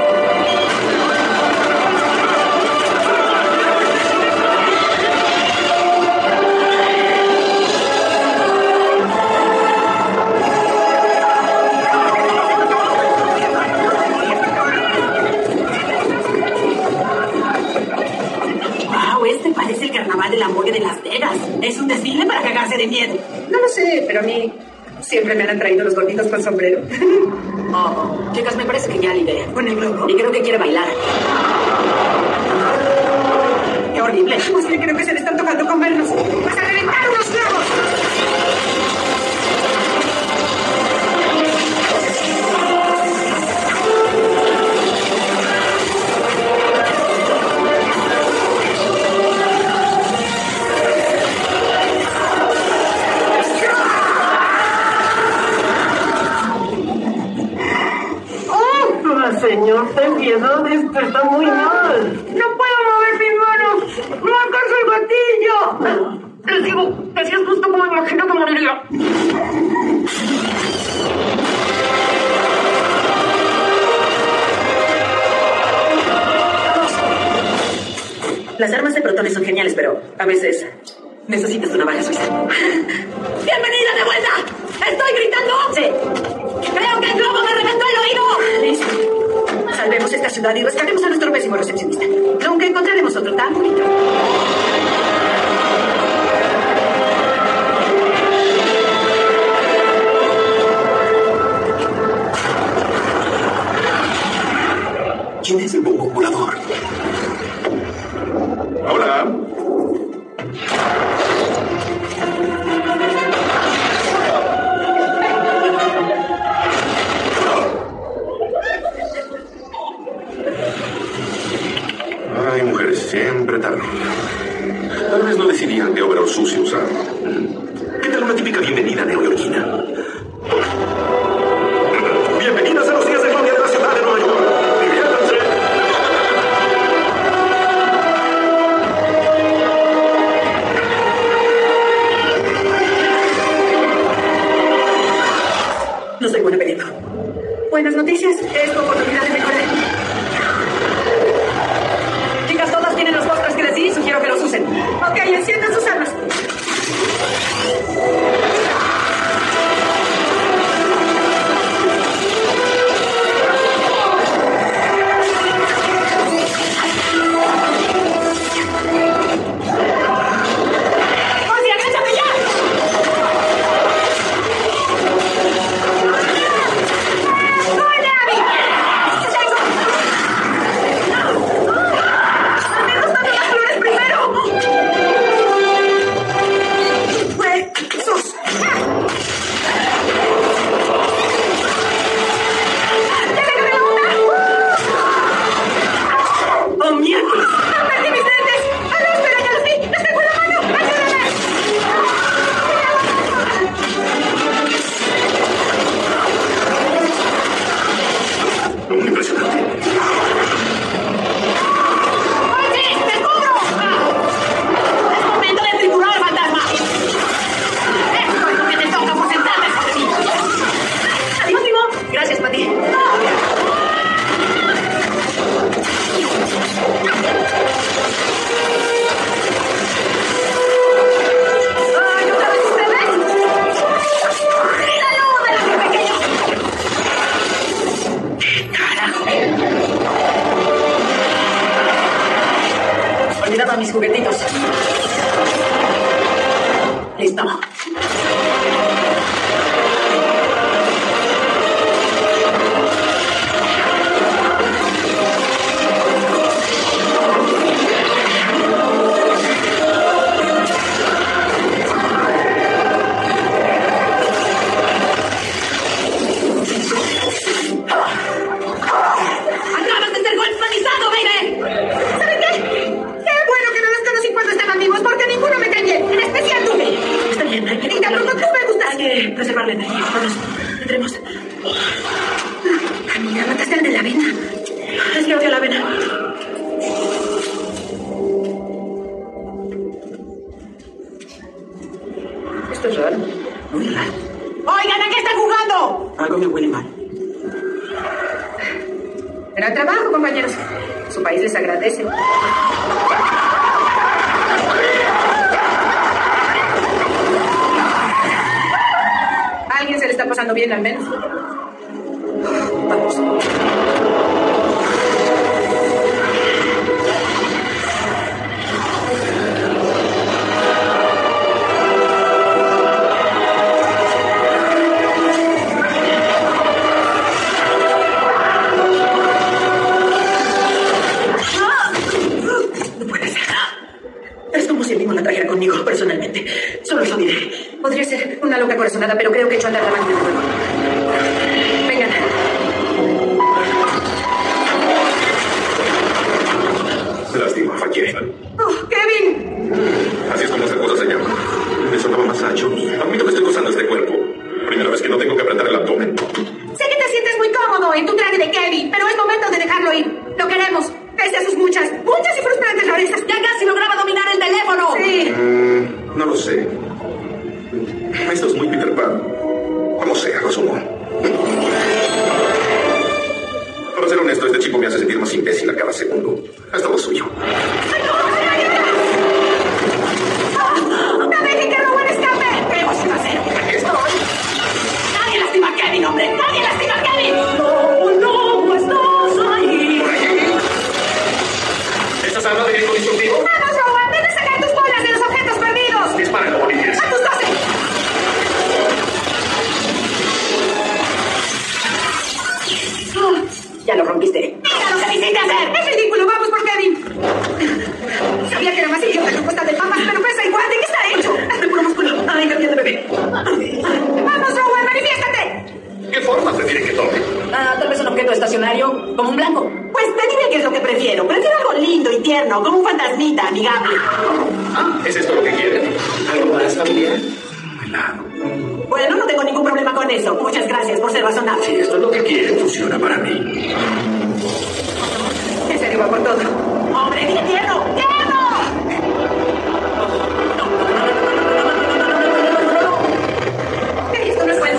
Wow, este parece el carnaval de la morgue de Las Vegas. Es un desfile para cagarse de miedo. No lo sé, pero a mí siempre me han atraído los gorditos con sombrero. Oh, chicas, me parece que ya la idea. Con el globo. Y creo que quiere bailar. ¡Qué horrible! Pues que creo que se le están tocando con vernos. ¡Vas a reventar unos globos! Señor, ten piedad, esto está muy mal. ¡No puedo mover mi mano! ¡No alcanzo el gatillo! Les digo, así es justo como me imagino que moriría. Las armas de protones son geniales, pero a veces necesitas una bala suiza. ¡Bienvenida de vuelta! ¡Estoy gritando! Sí. ¡Creo que el globo me reventó el oído! Listo. Salvemos esta ciudad y rescatemos a nuestro pésimo recepcionista. Nunca encontraremos otro tan bonito. ¿Quién es el bobo volador? Hola. Ay, mujeres, siempre tarde. Tal vez no decidían qué overol sucio usar. ¿Qué tal una típica bienvenida neoyorquina? Bienvenidas a los días de gloria de la ciudad de Nueva York. Diviértanse. No soy buena peleando. Buenas noticias. Es tu oportunidad de mejorar. Chicas, todas tienen los postres que les di. Sugiero que los usen. Ok, enciendan sus armas. van mis juguetitos? Listo. Preservar la energía. Vamos, entremos. Amiga, mataste al de la avena. Es que odio la avena. Esto es raro. Muy raro. Oigan, ¿a qué están jugando? Algo me huele mal. Gran trabajo, compañeros. Su país les agradece. ¿Alguien se le está pasando bien al menos? Vamos. No puede ser. Es como si el mismo la trajera conmigo, personalmente. Solo eso diré. Podría ser una loca corazonada, pero creo que he hecho andar la máquina de nuevo. Vengan. Lástima, fallé. Oh, ¡Kevin! Así es como se cosas allá. Me sonaba más ancho. Admito que estoy gozando este cuerpo. Primera vez que no tengo que apretar el abdomen. Sé que te sientes muy cómodo en tu traje de Kevin, pero es momento de dejarlo ir. Lo queremos, pese a sus muchas, muchas y frustrantes rarezas. Ya casi lograba dominar el teléfono. Sí. Mm, no lo sé. Esto es muy Peter Pan. Como sea, lo asumo. Para ser honesto, este chico me hace sentir más imbécil a cada segundo. Es todo suyo. ¡No dejen que Rowan escape! ¿Qué hemos ido a hacer? Aquí estoy. ¡Nadie lastima a Kevin, hombre! ¡Nadie lastima a Kevin! No, no estás ahí. ¿Por ahí? ¿Estás armado de grito destructivo? ¡Vamos, Rowan! ¡Ven a sacar tus bolas de los objetos perdidos! Dispara, bolillas. ¡A tus doce! Ya lo rompiste. ¡Mira lo que quisiste hacer! ¡Es ridículo! ¡Vamos por Kevin! Sabía que era más idiota que un costal de papas, pero pesa igual. ¿De qué está hecho? Es de puro músculo. Ay, cambié de bebé. ¡Vamos, Rowan! ¡Manifiéstate! ¿Qué forma prefiere que tome? Ah, tal vez un objeto estacionario, como un blanco. Pues te diré qué es lo que prefiero. Prefiero algo lindo y tierno, como un fantasmita amigable. Ah, ¿es esto lo que quieren? ¿Algo más familiar? Helado. Bueno, no tengo ningún problema con eso. Muchas gracias por ser razonable. Si esto es lo que quieren, funciona para mí. En serio, va por todo. ¡Hombre, dije tierno! ¡Tierno! Esto no es bueno.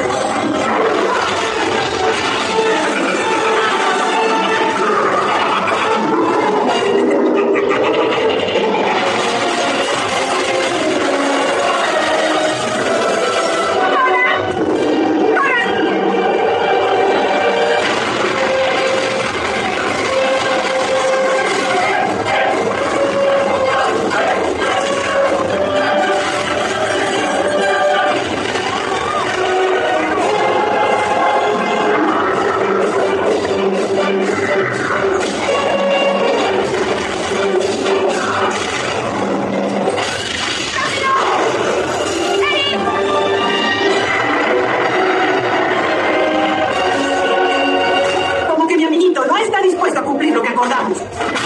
Como que mi amiguito no está dispuesto a cumplir lo que acordamos.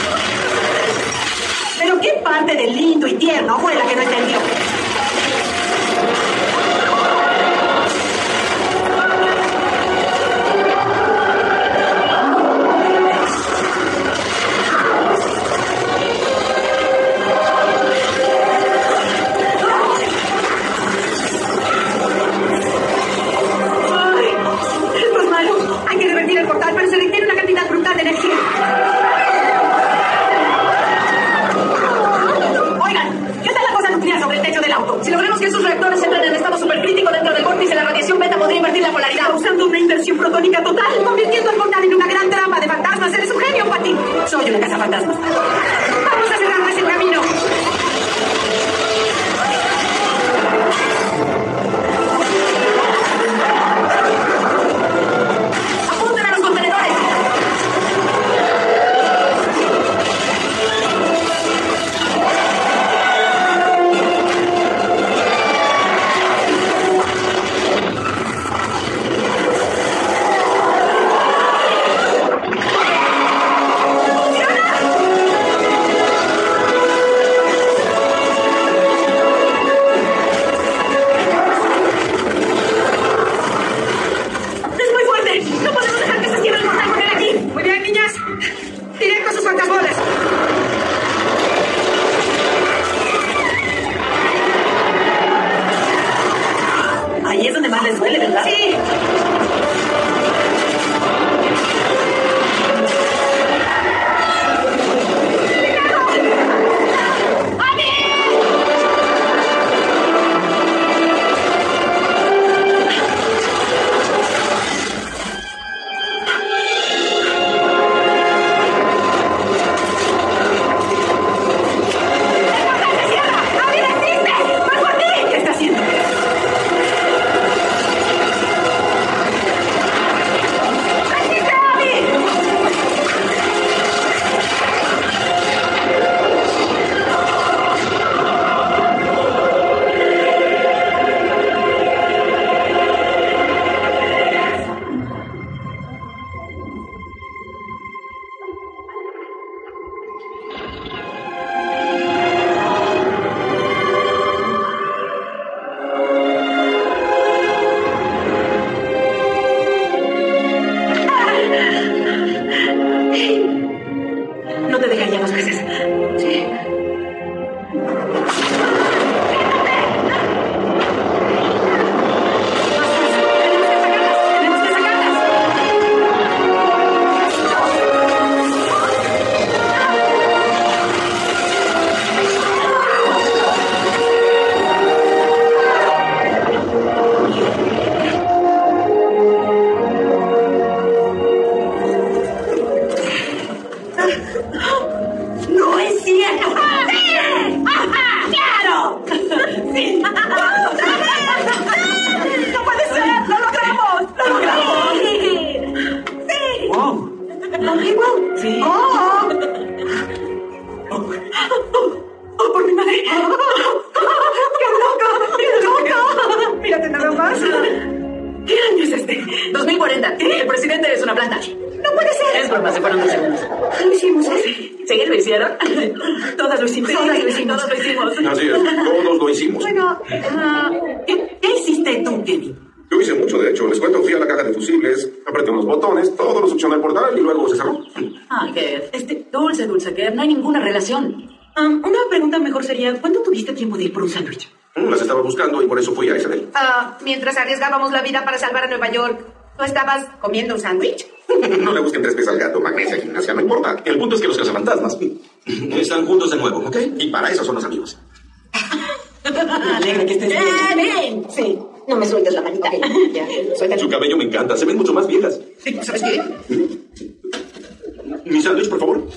Pero ¿qué parte del lindo y tierno fue la que no entendió? ¡Ay! Esto es malo. Hay que revertir el portal, pero se requiere una cantidad brutal de energía. Oigan, ¿qué tal la cosa nuclear sobre el techo del auto? Si logramos que esos reactores entren en estado supercrítico dentro del vórtice, la radiación beta podría invertir la polaridad. Causando una inversión protónica total, Convirtiendo el portal en una gran trampa de fantasmas. Eres un genio, Patty. Soy una cazafantasmas. Vamos a cerrar ese camino. ¿Conmigo? Sí. ¡Oh! ¡Oh! ¡Oh! ¡Oh, por mi madre! ¡Oh! ¡Qué loca! ¡Qué loca! Mírate nada más. ¿Qué año es este? dos mil cuarenta. ¿Qué? El presidente es una planta. ¡No puede ser! Es broma, se fueron dos segundos. Lo hicimos, ¿eh? ¿Sí? ¿Lo hicieron? Todas lo hicimos. Sí, todas lo hicimos. Todos lo hicimos. Así es, todos lo hicimos. Bueno, uh, ¿qué, ¿qué hiciste tú, Kevin? Yo hice mucho, de hecho. Les cuento, fui a la caja de fusibles, apreté unos botones, todo lo succioné al portal y luego se cerró. Ay, Kev. Este, dulce, dulce, Kev. No hay ninguna relación. Um, una pregunta mejor sería, ¿cuándo tuviste tiempo de ir por un sándwich? Las estaba buscando y por eso fui a Isabel. Ah, mientras arriesgábamos la vida para salvar a Nueva York, ¿tú estabas comiendo un sándwich? No le busquen tres pies al gato, magnesia, gimnasia, no importa. El punto es que los cazafantasmas están juntos de nuevo, ¿ok? Y para eso son los amigos. Alegre que estés bien. ¡Eh, bien! Sí. No me sueltes la manita. Ya, suéltala. Su cabello me encanta, se ven mucho más viejas. ¿Sabes qué? Mi sándwich, por favor.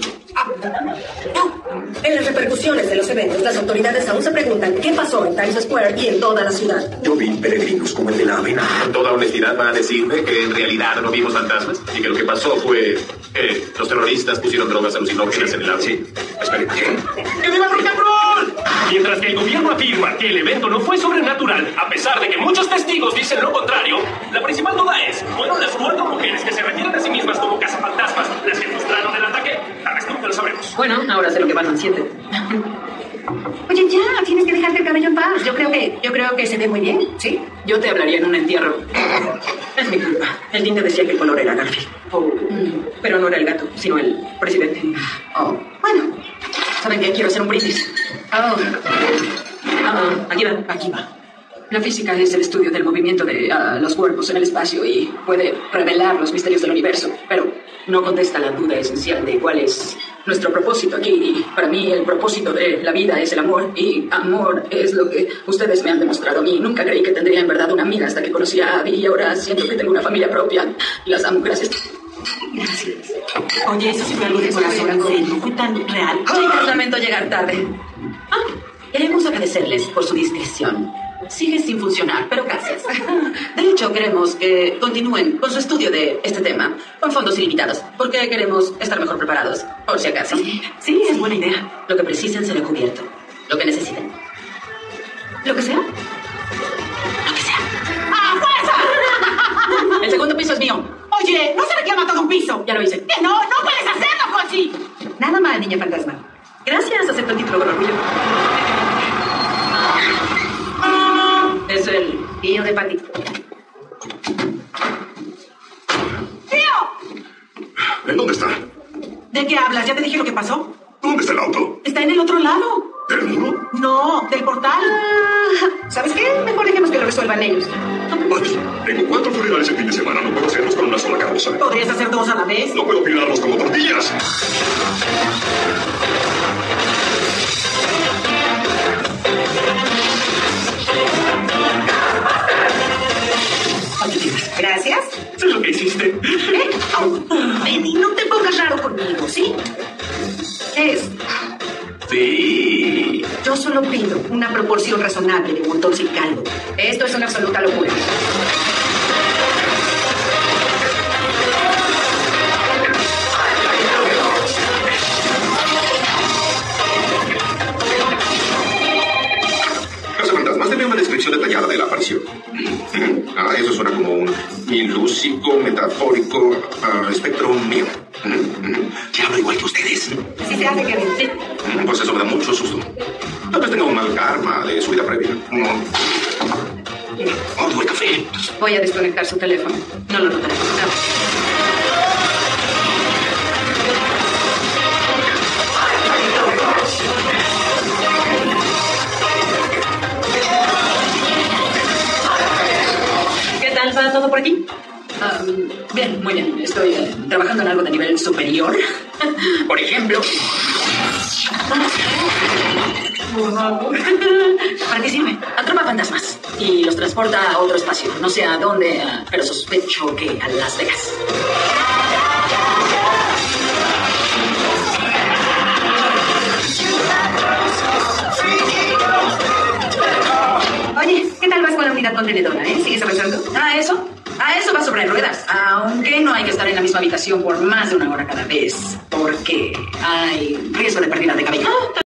En las repercusiones de los eventos, las autoridades aún se preguntan qué pasó en Times Square y en toda la ciudad. Yo vi peregrinos como el de la avena. Con toda honestidad van a decirme que en realidad no vimos fantasmas y que lo que pasó fue que los terroristas pusieron drogas alucinógenas en el agua. Sí. Espere, ¿qué? ¡Que viva el rock and roll! Mientras que el gobierno afirma que el evento no fue sobrenatural, a pesar de que muchos testigos dicen lo contrario, la principal duda es, ¿fueron las cuatro mujeres que se refieren a sí mismas como cazafantasmas las que frustraron el ataque? Tal vez nunca lo sabremos. Bueno, ahora sé lo que Batman siente. Oye, ya, tienes que dejarte el cabello en paz. Yo creo que, yo creo que se ve muy bien, ¿sí? Yo te hablaría en un entierro. Es mi culpa. El niño decía que el color era Garfield. Oh, pero no era el gato, sino el presidente. Oh, bueno. ¿Saben qué? Quiero hacer un brindis. Oh. Ah, aquí va. Aquí va. La física es el estudio del movimiento de uh, los cuerpos en el espacio y puede revelar los misterios del universo, pero no contesta la duda esencial de cuál es nuestro propósito aquí. Y para mí el propósito de la vida es el amor, y amor es lo que ustedes me han demostrado a mí. Nunca creí que tendría en verdad una amiga hasta que conocí a Abby y ahora siento que tengo una familia propia. Las amo, gracias. Gracias. Oye, eso sí fue algo de corazón, en serio, fue tan real. Chicas, lamento llegar tarde. Ah, queremos agradecerles por su discreción. Sigue sin funcionar, pero gracias. De hecho, queremos que continúen con su estudio de este tema, con fondos ilimitados, porque queremos estar mejor preparados, por si acaso. Sí, sí, es buena idea. Lo que precisen será cubierto. Lo que necesiten. ¿Lo que sea? Lo que sea. ¡Ah, fuerza! El segundo piso es mío. Oye, no se reclama todo un piso. Ya lo hice. Que no, no puedes hacerlo, Cochi. Nada mal, niña fantasma. Gracias, acepto el título con orgullo. Es el tío de Patty. ¡Tío! ¿En dónde está? ¿De qué hablas? ¿Ya te dije lo que pasó? ¿Dónde está el auto? Está en el otro lado. ¿Del muro? No, del portal. Ah, ¿sabes qué? Mejor dejemos que lo resuelvan ellos. Patty, tengo cuatro funerales el fin de semana. No puedo hacerlos con una sola carroza. ¿Podrías hacer dos a la vez? No puedo tirarlos como tortillas. Gracias. Sé lo que hiciste. ¿Eh? Oh, Benny, no te pongas raro conmigo, ¿sí? ¿Qué es? Sí. Yo solo pido una proporción razonable de un montón sin caldo. Esto es una absoluta locura. Cazafantasmas, debe una descripción detallada de la aparición. Ah, eso suena como un ilúsico, metafórico, uh, espectro mío. Que hablo igual que ustedes. Sí se hace, Kevin. Sí. Pues eso me da mucho susto. Tal vez tenga un mal karma de su vida previa. No. Odio el café. Voy a desconectar su teléfono. No lo notaré. ¿Qué tal va todo por aquí? Um, bien, muy bien. Estoy eh, trabajando en algo de nivel superior. Por ejemplo... ¿Para qué sirve? Atrapa fantasmas y los transporta a otro espacio. No sé a dónde, pero sospecho que a Las Vegas. Oye, ¿qué tal vas con la unidad contenedora, eh? ¿Sigues avanzando? Ah, ¿eso? A eso va sobre ruedas. Aunque no hay que estar en la misma habitación por más de una hora cada vez. Porque hay riesgo de pérdida de cabello.